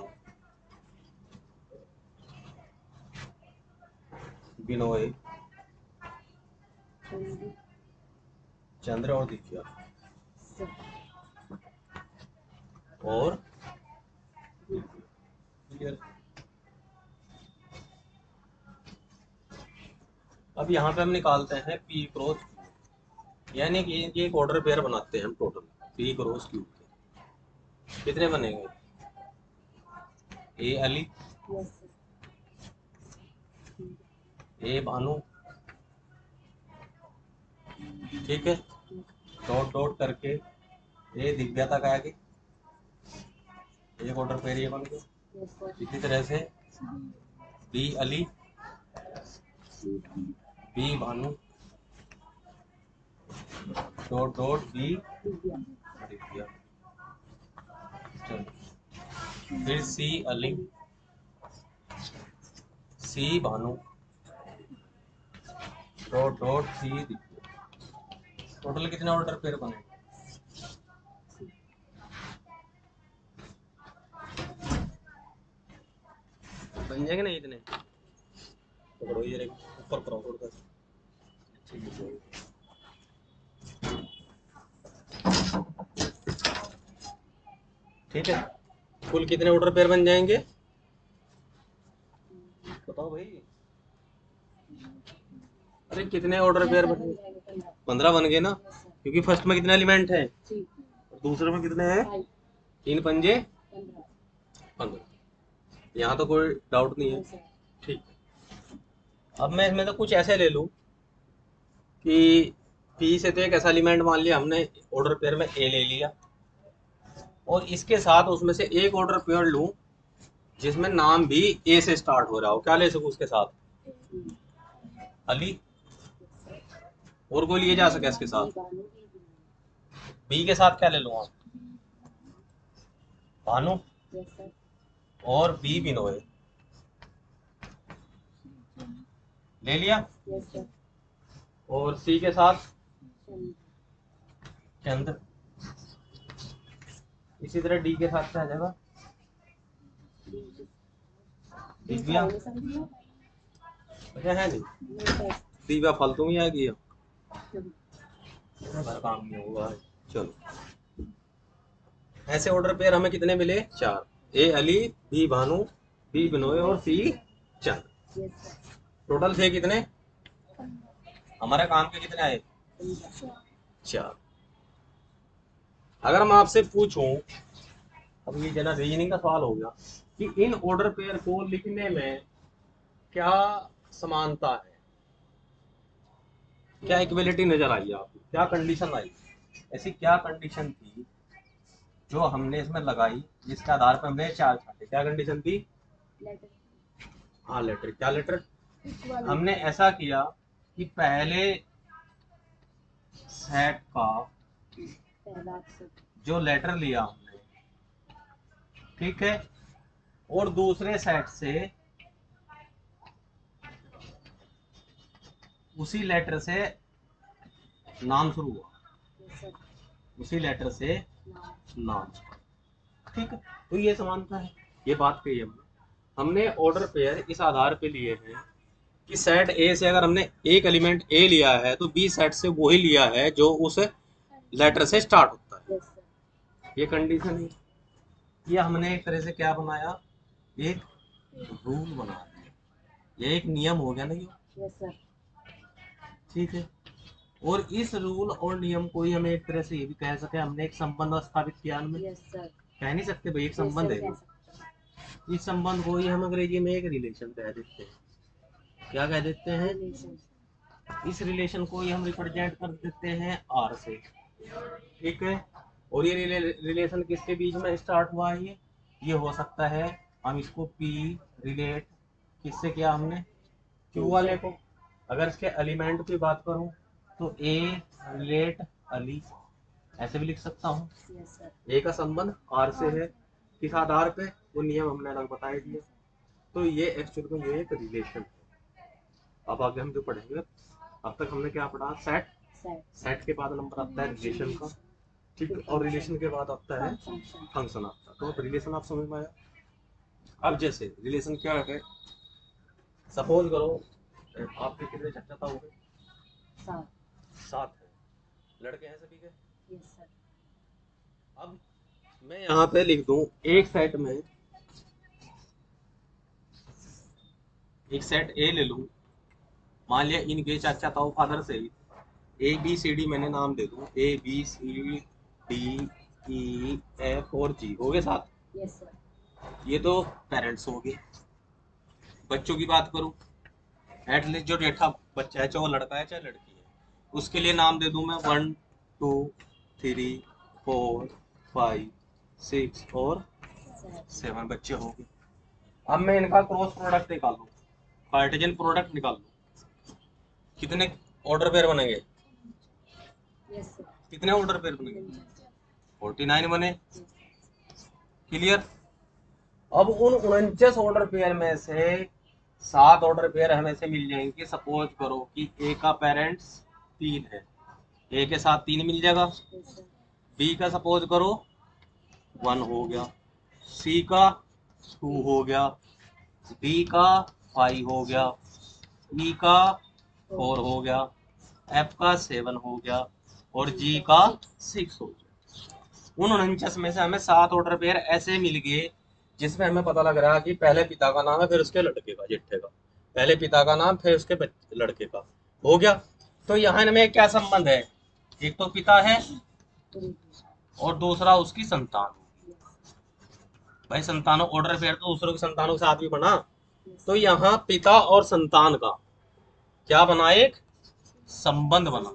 बिनोय, चंद्र और दिव्या सर। और क्लियर। अब यहाँ पे हम निकालते हैं P क्रॉस Q, यानी कि ये एक ऑर्डर पेयर बनाते हैं हम टोटल P क्रॉस Q के। कितने बनेंगे? A Ali, yes sir. A Bhanu, ठीक है, डॉट डॉट करके A दिव्या तक आएगी, एक ऑर्डर पेयर ये बन गया। Yes sir. इसी तरह से B Ali, B Bhanu, dot dot B Divya. Divya. चलो फिर C Ali, C Bhanu, dot dot C Divya. Total कितने ऑर्डर पेयर बने? बन जाएंगे ना इतने? पकड़ो ये ऊपर करो थोड़ा सा। ठीक है, कुल कितने ऑर्डर पेयर बन जाएंगे बताओ भाई। अरे कितने ऑर्डर पेयर बन गए? 15 बन गए ना, क्योंकि फर्स्ट में कितने एलिमेंट है और दूसरे में कितने हैं? 3 पंजे 15। यहाँ तो कोई डाउट नहीं है, ठीक। अब मैं इसमें तो कुछ ऐसे ले लूँ कि P से तो एक ऐसा एलिमेंट मान लिया हमने, ऑर्डर पेयर में A ले लिया, और इसके साथ उसमें से एक ऑर्डर पेयर लूं जिसमें नाम भी A से स्टार्ट हो रहा हो। क्या ले सकूं उसके साथ? अली। और कोई लिए जा सके इसके साथ? B के साथ क्या ले लूं आप? भानु और B बिनोय ले लिया। और C के साथ चंद्र। इसी तरह D के साथ क्या आ जाएगा? दिव्या। अच्छा है नहीं, दिव्या फालतू में आ गई, घर काम नहीं होगा। चलो ऐसे ऑर्डर पेयर हमें कितने मिले? 4। A Ali, B Bhanu, B Binoy और C चंद्र। टोटल थे कितने? हमारे काम के कितने आए? 4। अगर मैं आपसे पूछूं, अब ये जना रीजनिंग का सवाल हो गया कि इन ऑर्डर पेयर को लिखने में क्या समानता है, क्या इक्वलिटी नजर आई आपको, क्या कंडीशन आई, ऐसी क्या कंडीशन थी जो हमने इसमें लगाई जिसके आधार पर हमने 4 छाटे? क्या कंडीशन थी? हाँ लेटर। क्या लेटर? हमने ऐसा किया कि पहले सेट का जो लेटर लिया हमने, ठीक है, और दूसरे सेट से उसी लेटर से नाम शुरू हुआ, उसी लेटर से नाम, ठीक है। तो ये समानता है, ये बात कही हमने ऑर्डर पेयर इस आधार पे लिए हैं कि सेट ए से अगर हमने एक एलिमेंट ए लिया है तो बी सेट से वही लिया है जो उस लेटर से स्टार्ट होता है। ये कंडीशन है। ये हमने एक तरह से क्या बनाया? एक रूल बना दिया, ये एक नियम हो गया ना ये, ठीक है। और इस रूल और नियम को ही हमें एक तरह से ये भी कह सके हमने एक संबंध स्थापित किया हमें। कह नहीं सकते भाई एक संबंध है, इस संबंध को ही हम अंग्रेजी में एक रिलेशन कह देते हैं। क्या कह देते हैं? रिलेशन। इस रिलेशन को ही हम रिप्रेजेंट कर देते हैं आर से, ठीक है। और ये रिलेशन किसके बीच में स्टार्ट हुआ है? ये हो सकता है, हम इसको पी रिलेट किससे किया हमने? क्यू वाले को। अगर इसके एलिमेंट की बात करूं तो ए रिलेट अली, ऐसे भी लिख सकता हूँ। Yes sir. ए का संबंध आर से है, किस आधार पे? वो नियम हमने अलग बताए दिए। तो ये एक्चुअल में ये एक रिलेशन है। अब आगे हम जो पढ़ेंगे, अब तक हमने क्या पढ़ा? सेट। सेट। सेट के बाद नंबर आता है रिलेशन का, ठीक है। और रिलेशन के बाद आता है फंक्शन। फंक्शन आता है। तो अब रिलेशन आप समझ में आया। अब जैसे रिलेशन क्या है, सपोज करो आपके कितने चाचा हो गए? 7। 7 है, लड़के हैं सभी के। Yes sir. अब मैं यहाँ पे लिख दूं एक सेट में, एक सेट ए ले लूं, मान लिया इनके चाचा ताऊ फादर से ही ए बी सी डी मैंने नाम दे दूं, A B C D E F और जी, हो गए 7। Yes sir. ये तो पेरेंट्स हो गए। बच्चों की बात करूं, एटलीस्ट जो जेठा बच्चा है, चाहे वो लड़का है चाहे लड़की है, उसके लिए नाम दे दूं मैं 1 2 3 4 5 6 और 7 बच्चे हो गए। अब मैं इनका क्रॉस प्रोडक्ट निकालूं, कार्टेशियन प्रोडक्ट निकाल लूं, कितने ऑर्डर पेयर बनेंगे? Yes sir. कितने ऑर्डर पेयर बनेंगे? 49 बने। क्लियर। अब उन 49 ऑर्डर पेयर में से 7 ऑर्डर पेयर हमें से मिल जाएंगे। सपोज करो कि ए का पेरेंट्स 3 है, ए के साथ 3 मिल जाएगा। Yes sir. बी का सपोज करो 1 हो गया, सी का 2 हो गया, डी का 5 हो गया, ई का 4 हो गया, एफ का 7 हो गया और जी का 6 हो गया। उन 49 में से हमें 7 ऑर्डर पेयर ऐसे मिल गए जिसमें हमें पता लग रहा है कि पहले पिता का नाम है, फिर उसके लड़के का, जिट्ठे का। पहले पिता का नाम, फिर उसके लड़के का, हो गया। तो यहाँ इनमें क्या संबंध है? एक तो पिता है और दूसरा उसकी संतान। भाई संतानों ऑर्डर पेयर तो दूसरों की संतानों के साथ भी बना। तो यहाँ पिता और संतान का क्या बना? एक संबंध बना,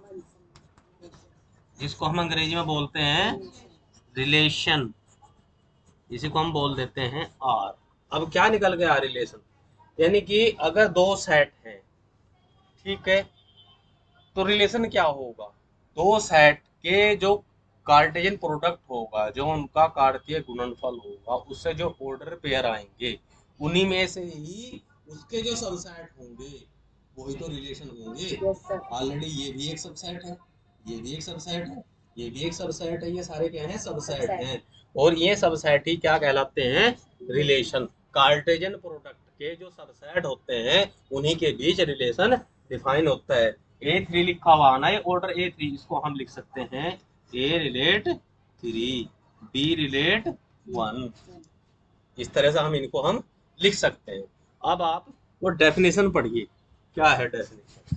जिसको हम अंग्रेजी में बोलते हैं रिलेशन। इसी को हम बोल देते हैं आर। अब क्या निकल गया रिलेशन? यानी कि अगर 2 सेट हैं, ठीक है, तो रिलेशन क्या होगा? 2 सेट के जो कार्टेशियन प्रोडक्ट होगा, जो उनका कार्तीय गुणनफल होगा, उससे जो ऑर्डर पेयर आएंगे, उन्हीं में से ही उसके जो सबसेट होंगे वही तो रिलेशन होंगे। Yes sir. ऑलरेडी ये भी एक सबसेट है, ये भी एक सबसेट है, ये भी एक सबसेट है, ये सारे क्या हैं? सबसेट हैं। और ये सबसेट ही क्या कहलाते हैं? रिलेशन। कार्टेशियन प्रोडक्ट के जो सबसेट होते हैं उन्हीं के बीच रिलेशन डिफाइन होता है। A3 लिखा हुआ आना है, ऑर्डर A3, इसको हम लिख सकते हैं A रिलेट 3, B रिलेट 1। इस तरह से हम इनको हम लिख सकते हैं। अब आप वो डेफिनेशन पढ़िए, क्या है डेफिनेशन?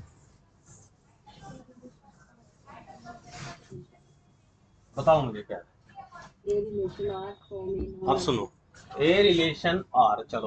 बताओ मुझे क्या है। A relation R from A अब सुनो, ए रिलेशन आर, चलो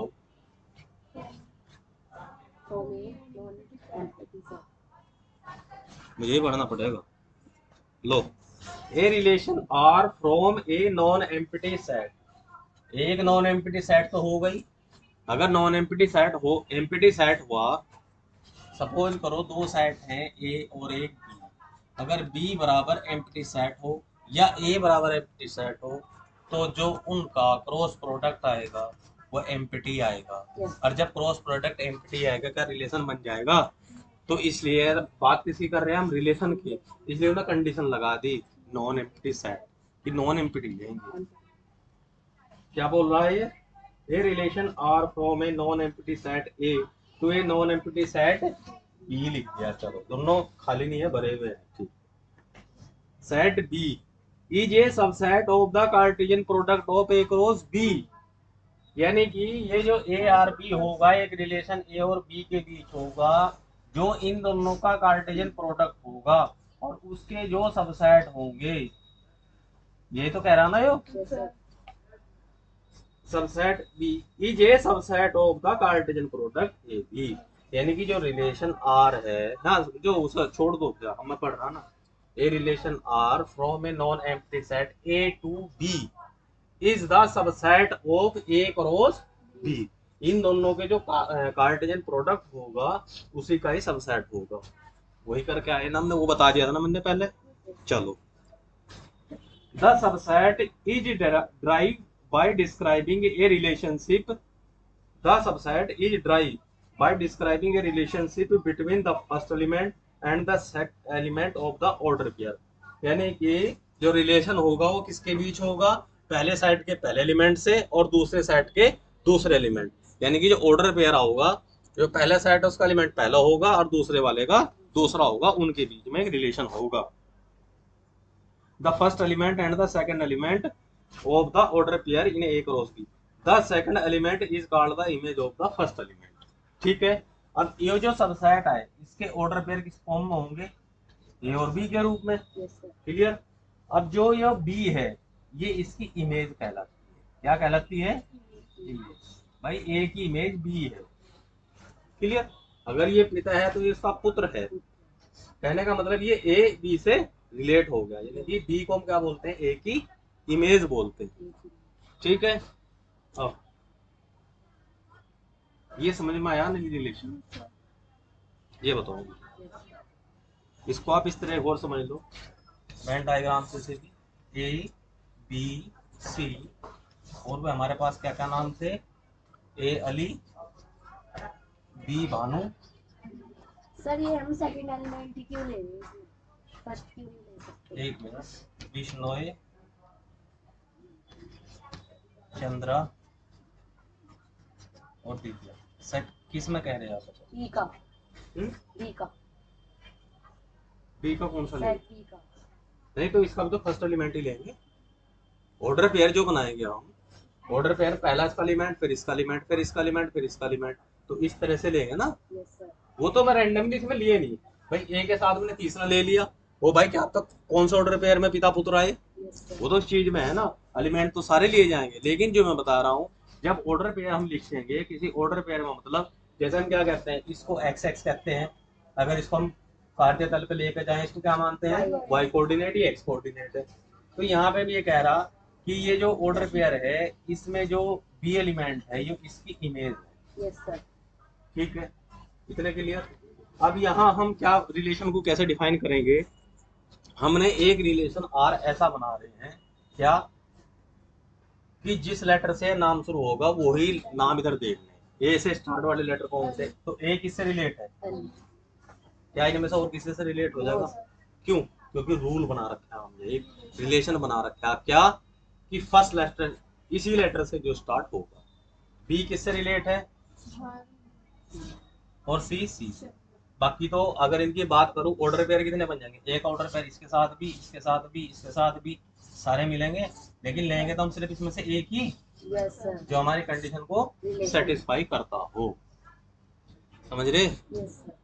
from a non empty set. मुझे ही पढ़ना पड़ेगा। लो, a relation R from a non empty set. एक नॉन एम्पटी सेट तो हो गई। अगर नॉन एम्पटी सेट हो, एम्पटी सेट हुआ, सपोज करो 2 सेट हैं ए और एक बी। अगर बी बराबर एम्पटी सेट हो या ए बराबर एम्पटी सेट हो, तो जो उनका क्रॉस प्रोडक्ट आएगा वो एम्पटी आएगा। और जब क्रॉस प्रोडक्ट एम्पटी आएगा, क्या रिलेशन बन जाएगा? तो इसलिए बात किसी कर रहे हैं हम? रिलेशन की। इसलिए उन्होंने कंडीशन लगा दी नॉन एम्पटी सेट कि नॉन एम्पटी लेंगे। क्या बोल रहा है ये? A relation R from a non empty set A to a non empty set B लिख दिया। चलो, दोनों खाली नहीं है, भरे हुए हैं, ठीक। Set B is a subset of the Cartesian product of A cross B. यानी कि ये जो ए आर बी होगा, एक रिलेशन ए और बी के बीच होगा, जो इन दोनों का कार्टेशियन प्रोडक्ट होगा और उसके जो सबसेट होंगे। ये तो कह रहा ना यो, subset B is a subset of the Cartesian product A B. यानी कि जो रिलेशन आर है, हाँ जो उसे छोड़ दो, क्या हम मैं पढ़ रहा ना, a relation R from a non empty set A to B is the subset of A cross B. इन दोनों के जो कार्टेशियन प्रोडक्ट होगा उसी का ही सबसेट होगा। वही करके आए ना हमने, वो बता दिया था ना मैंने पहले। चलो, the subset is drive by describing a relationship, the subset is derived by describing a relationship between the first element and the second element of the order pair। यानी कि जो रिलेशन होगा वो किसके बीच होगा, पहले सेट के पहले एलिमेंट से और दूसरे सेट के दूसरे एलिमेंट। यानी कि जो ऑर्डर पेयर होगा, जो पहला सेट है उसका एलिमेंट पहला होगा और दूसरे वाले का दूसरा होगा, उनके बीच में एक रिलेशन होगा। the first element and the second element of the order pair in A cross B, the second element is called the image of the first element। ठीक है। अब ये जो सबसेट है इसके ऑर्डर पेयर किस फॉर्म में होंगे, ए और बी के रूप में। Yes sir. क्लियर। अब जो ये बी है ये इसकी इमेज कहलाती है। क्या कहलाती है, इमेज। भाई ए की इमेज बी है। क्लियर। अगर ये पिता है तो ये इसका पुत्र है। कहने का मतलब ये ए बी से रिलेट हो गया, यानी कि बी को हम क्या बोलते हैं, ए की इमेज बोलते हैं। ठीक है। अब ये समझ में आया नहीं रिलेशन, ये बताओ। इसको आप इस तरह और समझ लो, वेन डायग्राम से भी ए बी सी, और भी हमारे पास क्या क्या नाम थे, A Ali, B Bhanu. Sir ये हम सेकंड एलिमेंट ही क्यों ले रहे हैं इसमें, फर्स्ट क्यों नहीं ले सकते? एक मिनट, बिश्नोई, चंद्रा और दिव्या। सेट किस में कह रहे हैं आप? बी का, बी का, बी का कौन सा सेट लेंगे? बी का। नहीं तो इसका भी तो फर्स्ट एलिमेंट ही लेंगे। ऑर्डर पेयर जो बनाएंगे हम, ऑर्डर पेयर पहला इसका एलिमेंट, फिर इसका एलिमेंट, फिर इसका एलिमेंट, फिर इसका एलिमेंट, तो इस तरह से लेंगे ना। Yes sir. वो तो मैं रैंडमली इसमें लिए नहीं भाई, ए के साथ मैंने तीसरा ले लिया, वो भाई क्या अब तक कौन सा ऑर्डर पेयर में पिता पुत्र आए, यस सर। वो तो इस चीज में है ना। एलिमेंट तो सारे लिए जाएंगे, लेकिन जो मैं बता रहा हूँ जब ऑर्डर पेयर हम लिखेंगे किसी ऑर्डर पेयर में, मतलब जैसे हम क्या कहते हैं, इसको एक्स एक्स कहते हैं, अगर इसको हम कार्तीय तल पे लेकर जाएं इसको क्या मानते हैं, वाई कोऑर्डिनेट या एक्स कोऑर्डिनेट है। तो यहाँ पे भी ये कह रहा कि ये जो ऑर्डर पेयर है इसमें जो बी एलिमेंट है ये इसकी इमेज है। Yes sir. ठीक है, इतने क्लियर। अब यहाँ हम क्या रिलेशन को कैसे डिफाइन करेंगे, हमने एक रिलेशन आर ऐसा बना रहे हैं क्या, कि जिस लेटर से नाम शुरू होगा वही नाम इधर देखने, ए से स्टार्ट वाले लेटर कौन से, तो ए किससे रिलेट है, अली। क्या इनमें से और किसी से रिलेट हो जाएगा, क्यों, क्योंकि रूल बना रखा है हमने, एक रिलेशन बना रखा है क्या, कि फर्स्ट लेटर इसी लेटर से जो स्टार्ट होगा। बी किससे रिलेट है, और सी सी से। बाकी तो अगर इनकी बात करूं ऑर्डर पेयर कितने बन जाएंगे, एक ऑर्डर पेयर इसके साथ भी, इसके साथ भी, इसके साथ भी, सारे मिलेंगे, लेकिन लेंगे तो हम सिर्फ इसमें से एक ही यस सर। जो हमारी कंडीशन को सेटिस्फाई करता हो। समझ रहे। Yes sir.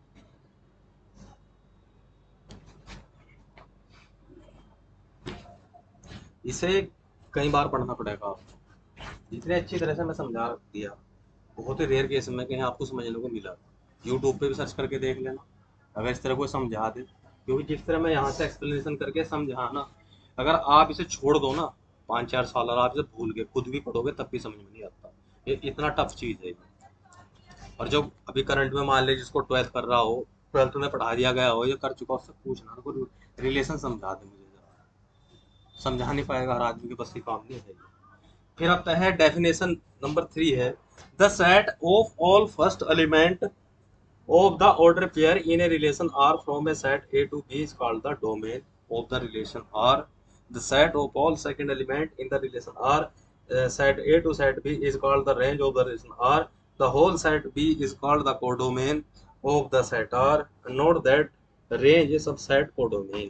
इसे कई बार पढ़ना पड़ेगा आपको, जितने अच्छी तरह से मैं समझा दिया, बहुत ही रेयर केस में कहीं आपको समझने को मिला। यूट्यूब पे भी सर्च करके देख लेना, अगर इस तरह कोई समझा दे, क्योंकि जिस तरह मैं यहाँ से एक्सप्लेनेशन करके समझा ना, अगर आप इसे छोड़ दो ना 5-4 साल और आप इसे भूल के खुद भी पढ़ोगे तब भी समझ में नहीं आता, ये इतना टफ चीज़ है। और जो अभी करंट में मान लीजिए जिसको 12th कर रहा हो, 12th में पढ़ा दिया गया हो, ये कर चुका हो, उससे पूछना को रिलेशन समझा दे मुझे जरा, समझा नहीं पाएगा हर आदमी के बस की काम नहीं है। फिर आता है डेफिनेशन नंबर 3 है, the set of all first element of the order pair in a relation R from a set A to B is called the domain of the relation R. The set of all second element in the relation R, set A to set B is called the range of the relation R. The whole set B is called the codomain of the set R. Note that range is subset codomain.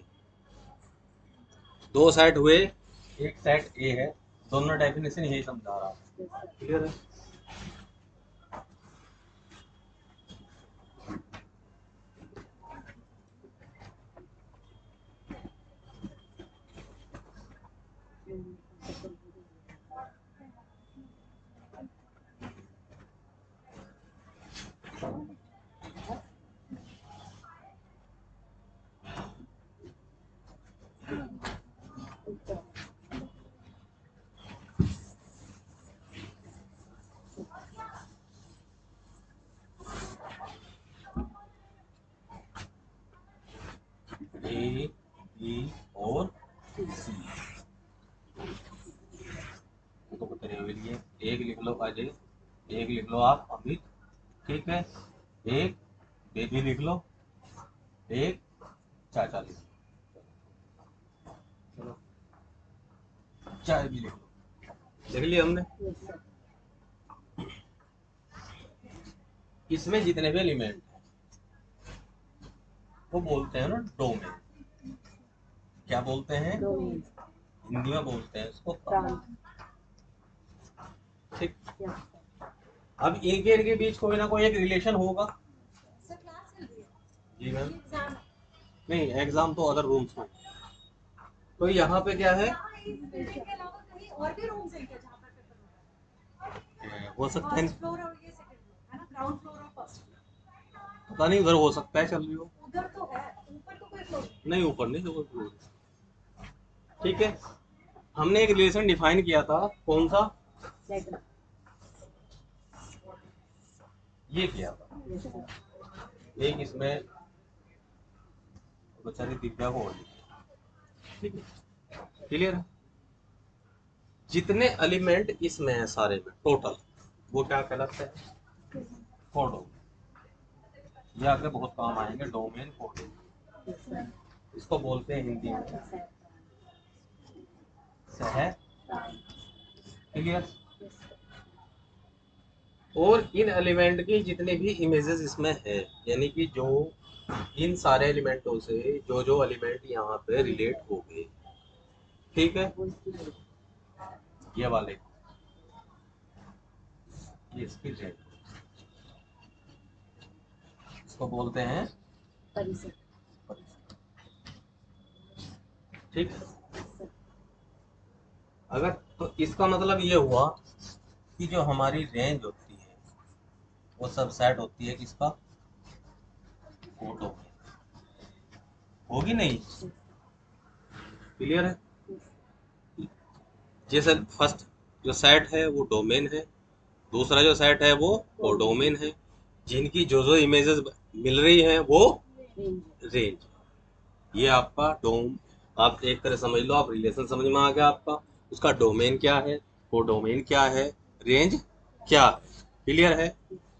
दो set हुए, एक set ए है, दोनों definition यही समझा रहा है। Clear है। के लिए एक लिख लो अजय, एक लिख लो आप अमित, ठीक है, एक बेबी लिख लो, एक चाचा लिख लो, चलो चाय भी लिख लो। लिख लिया हमने। Yes sir. इसमें जितने भी एलिमेंट हैं वो बोलते हैं ना डोमेन। क्या बोलते हैं? डोमेन। हिंदी में बोलते हैं इसको प्रांत। ठीक। Yes sir. अब इनके बीच कोई ना कोई एक रिलेशन होगा। सर क्लास चल रही है, जी मैम। एग्जाम है। नहीं, एग्जाम तो अदर रूम्स में। तो यहाँ पे क्या है? यहाँ इस बिल्डिंग के अलावा कहीं और भी रूम्स हैं क्या जहाँ पर पेपर होता है? हो सकता है, फर्स्ट फ्लोर और ये सेकंड फ्लोर है ना, ग्राउंड फ्लोर और फर्स्ट फ्लोर। पता नहीं, उधर हो सकता है चल रही हो। उधर तो है, ऊपर तो कोई फ्लोर नहीं, ऊपर नहीं, ऊपर फ्लोर। ठीक है, हमने एक रिलेशन डिफाइन किया था, कौन सा? लेटर। ये किया था। Yes sir. एक इसमें बेचारी दिव्या को और लिखा। ठीक है, क्लियर है? जितने एलिमेंट इसमें है सारे में टोटल, वो क्या कहलाता है? कोडोमेन। ये आगे बहुत काम आएंगे, डोमेन कोडोमेन। Yes sir. इसको बोलते हैं हिंदी में सर। सह। प्रांत। क्लियर? Yes sir. और इन एलिमेंट की जितने भी इमेजेस इसमें है, यानी कि जो इन सारे एलिमेंटों से जो जो एलिमेंट यहाँ पे रिलेट हो गए, ठीक है, वो इसकी ये वाले, ये इसकी जेड, इसको बोलते हैं परिसर। ठीक है। सर। अगर तो इसका मतलब ये हुआ कि जो हमारी रेंज होती है वो सब सेट होती है किसका? फोटो। होगी नहीं? क्लियर है? जैसे फर्स्ट जो सेट है वो डोमेन है, दूसरा जो सेट है वो कोडोमेन है, जिनकी जो जो इमेजेस मिल रही हैं वो रेंज। रेंज। ये आपका डोम, आप एक तरह समझ लो, आप रिलेशन समझ में आ गया आपका। उसका डोमेन क्या है, कोडोमेन क्या है, रेंज क्या है। क्लियर है?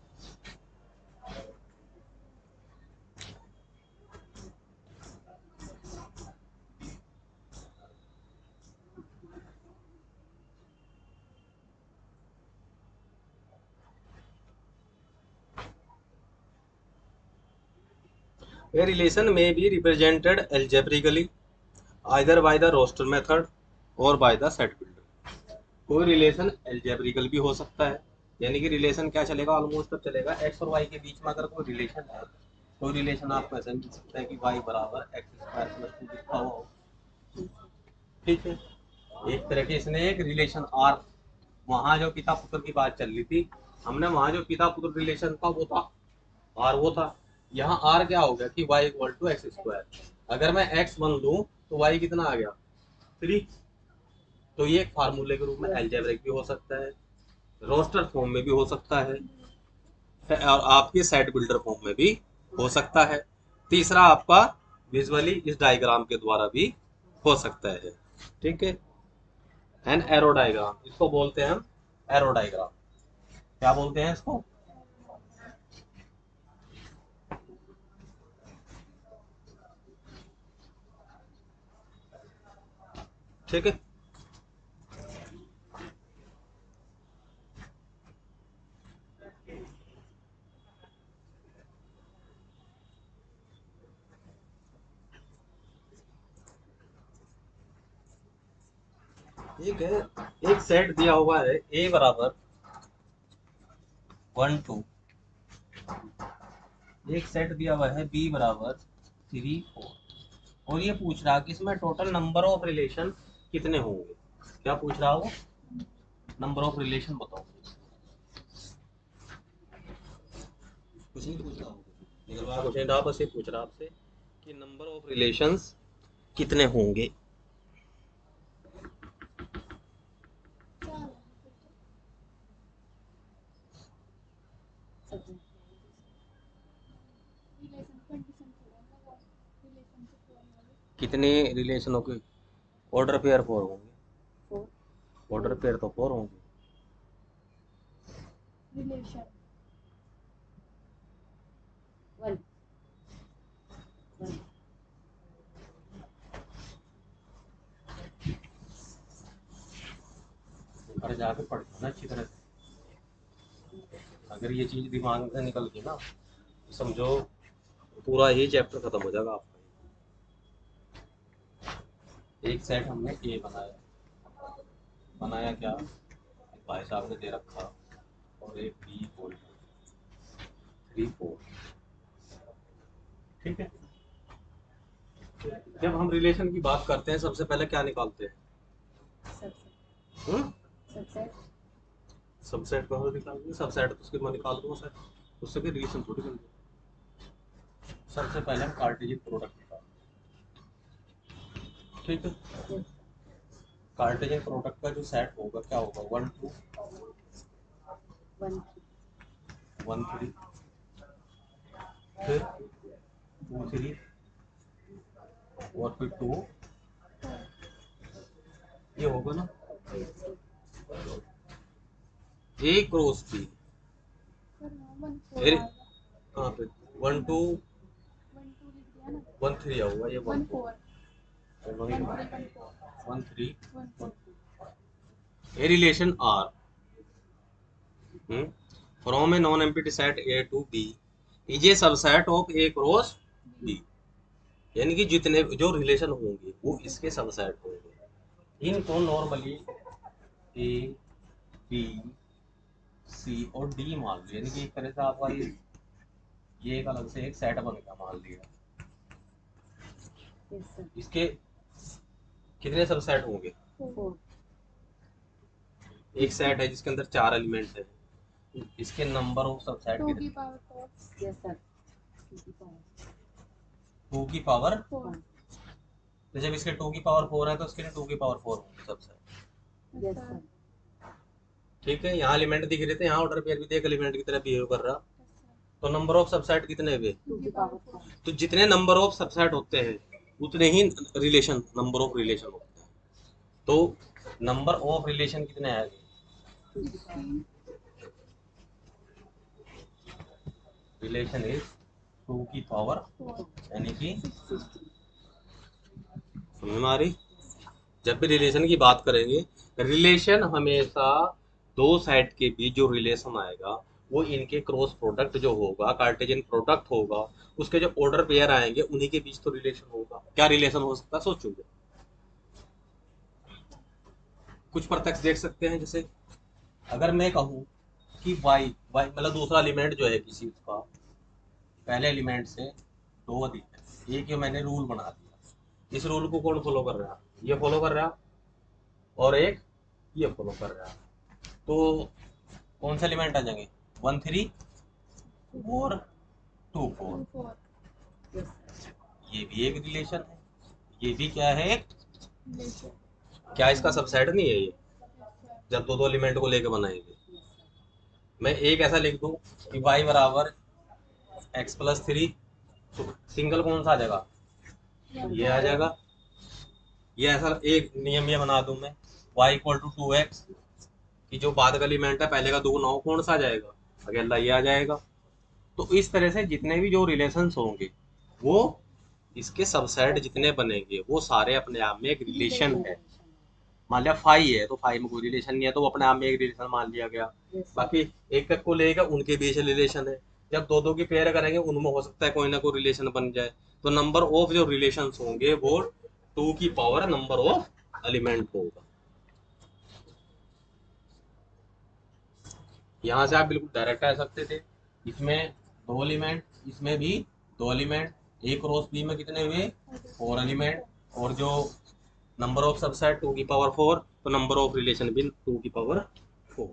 A relation may be represented algebraically either by the roster method or by the set builder। कोई रिलेशन एल्जेब्रिकल भी हो सकता है, यानी कि रिलेशन क्या चलेगा, ऑलमोस्ट तब चलेगा एक्स और वाई के बीच में अगर कोई रिलेशन है, कोई रिलेशन आपको ऐसे मिल सकता है कि वाई बराबर एक्स स्क्वायर प्लस 2 लिखा हुआ हो। ठीक है, एक तरह के इसने एक रिलेशन आर, वहां जो पिता पुत्र की बात चल रही थी, हमने वहां जो पिता पुत्र रिलेशन था वो था आर, वो था। यहाँ आर क्या हो गया कि y equal to x square. अगर मैं x मान लूं तो y कितना आ गया? 3। तो ये एक फार्मूले के रूप में एल्जेब्रिक भी हो सकता है, रोस्टर फॉर्म में भी हो सकता है, और आपके सेट बिल्डर फॉर्म में भी हो सकता है। तीसरा आपका विजुअली इस डायग्राम के द्वारा भी हो सकता है। ठीक है, एन एरो डायग्राम, इसको बोलते हैं हम एरो डायग्राम। क्या बोलते हैं इसको? ठीक है, ठीक है। एक सेट दिया हुआ है ए बराबर 1 2, एक सेट दिया हुआ है बी बराबर 3 4, और ये पूछ रहा कि इसमें टोटल नंबर ऑफ रिलेशन कितने होंगे। क्या पूछ रहा हो? नंबर ऑफ रिलेशन बताओ। कुछ नहीं पूछ रहा हो, कुछ नहीं रहा, बस ये पूछ रहा आपसे कि नंबर ऑफ रिलेशंस कितने होंगे। कितने रिलेशनों के ऑर्डर पेयर 4 होंगे? फोर। ऑर्डर पेयर तो 4 होंगे। रिलेशन वन वन घर जाके पढ़ना ना अच्छी तरह से। अगर ये चीज दिमाग से निकल गई ना तो समझो पूरा ही चैप्टर खत्म हो जाएगा आपका। एक सेट हमने ए बनाया क्या भाई साहब ने दे रखा, और एक बी बोल 3 4। ठीक है, जब हम रिलेशन की बात करते हैं सबसे पहले क्या निकालते हैं? सबसेट सबसेट कहाँ से निकालेंगे? सबसेट तो उसके मैं निकाल दूंगा सर, उससे कोई रिलेशन थोड़ी बन जाए। सबसे पहले हम कार्टेशियन प्रोडक्ट निकालते हैं। ठीक है, कार्टेशियन प्रोडक्ट का जो सेट होगा क्या होगा? 1 2 वन 1 3, फिर 2 3, और फिर 2, ये होगा ना ए क्रॉस बी। फिर हाँ, फिर 1 2 1 3 आऊंगा, ये 1 4 1 3 a relation R from a non-empty set A to B is a subset of A cross B। यानी कि जितने जो रिलेशन होंगे वो इसके सबसेट होंगे। इनको नॉर्मली ए बी सी और डी मान लो, यानी कि एक तरह से आपका ये एक अलग से एक सेट बन गया मान लिया। इसके कितने सबसेट होंगे? एक सेट है जिसके अंदर 4 एलिमेंट है, इसके नंबर ऑफ सबसेट टू कितने? की पावर 4 यस सर 2 की पावर। 4 तो जब इसके 2 की पावर 4 है तो इसके लिए 2 की पावर 4 होंगे सबसेट। यस सर ठीक है, यहाँ एलिमेंट दिख रहे थे, यहाँ ऑर्डर पेयर भी एक एलिमेंट की तरह बिहेव कर रहा, तो नंबर ऑफ सबसेट कितने हुए? टू की पावर 4 तो जितने नंबर ऑफ सबसेट होते हैं उतने ही रिलेशन नंबर ऑफ रिलेशन होते हैं। तो नंबर ऑफ रिलेशन कितने आएंगे? 16 रिलेशन इज 2 की पावर, 4 यानी कि समझ में आ रही? जब भी रिलेशन की बात करेंगे, रिलेशन हमेशा दो साइड के बीच जो रिलेशन आएगा वो इनके क्रॉस प्रोडक्ट जो होगा, कार्टेशियन प्रोडक्ट होगा, उसके जो ऑर्डर पेयर आएंगे उन्हीं के बीच तो रिलेशन होगा। क्या रिलेशन हो सकता है सोचोगे? कुछ प्रत्यक्ष देख सकते हैं, जैसे अगर मैं कहूँ कि वाई वाई मतलब दूसरा एलिमेंट जो है किसी उसका पहले एलिमेंट से 2 अधिक है, एक ये मैंने रूल बना दिया, इस रूल को कौन फॉलो कर रहा है? ये फॉलो कर रहा है, और एक ये फॉलो कर रहा है, तो कौन से एलिमेंट आ जाएंगे? 1 3 और 2 4। 4 ये भी एक रिलेशन है, ये भी क्या है? एक रिलेशन क्या इसका सबसेट नहीं है ये? जब दो दो एलिमेंट को लेकर बनाएंगे, मैं एक ऐसा लिख दूं कि y बराबर x प्लस 3, तो सिंगल कौन सा आ जाएगा? ये आ जाएगा। ये ऐसा एक नियम ये बना दूं मैं, y इक्वल टू 2x, कि जो बाद का एलिमेंट है पहले का दुगुना हो कौन सा आ जाएगा? अकेला ये आ जाएगा। तो इस तरह से जितने भी जो रिलेशंस होंगे वो इसके सबसेट जितने बनेंगे वो सारे अपने आप में एक रिलेशन है। मान लिया फाई है तो फाई में कोई रिलेशन नहीं है तो वो अपने आप में एक रिलेशन मान लिया गया। बाकी एक एक को लेकर उनके बीच रिलेशन है। जब दो दो की पेयर करेंगे उनमें हो सकता है कोई ना कोई रिलेशन बन जाए। तो नंबर ऑफ जो रिलेशन होंगे वो 2 की पावर नंबर ऑफ एलिमेंट होगा। यहाँ से आप बिल्कुल डायरेक्ट आ सकते थे, इसमें 2 एलिमेंट, इसमें भी 2 एलिमेंट, ए क्रॉस बी में कितने हुए? 4 एलिमेंट, और जो नंबर ऑफ सबसेट 2 की पावर 4, तो नंबर ऑफ रिलेशन भी 2 की पावर 4।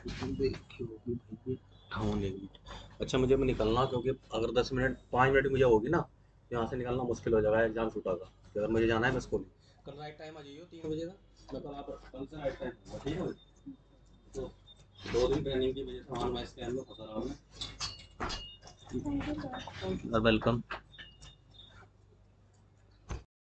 हाँ नहीं। अच्छा मुझे मैं निकलना, क्योंकि अगर 10 मिनट 5 मिनट मुझे होगी ना, यहाँ से निकलना मुश्किल हो जाएगा, एग्जाम छूटा का। कि अगर मुझे जाना है बस को नहीं, कल राइट टाइम आ जाइए 3 बजे का, मैं कल आप कल से राइट टाइम होगा, ठीक है। तो 2 दिन ट्रेनिंग की वजह से हमारा मैं स्कैन में फंसा रहा हूँ। Thank you sir. वेलकम।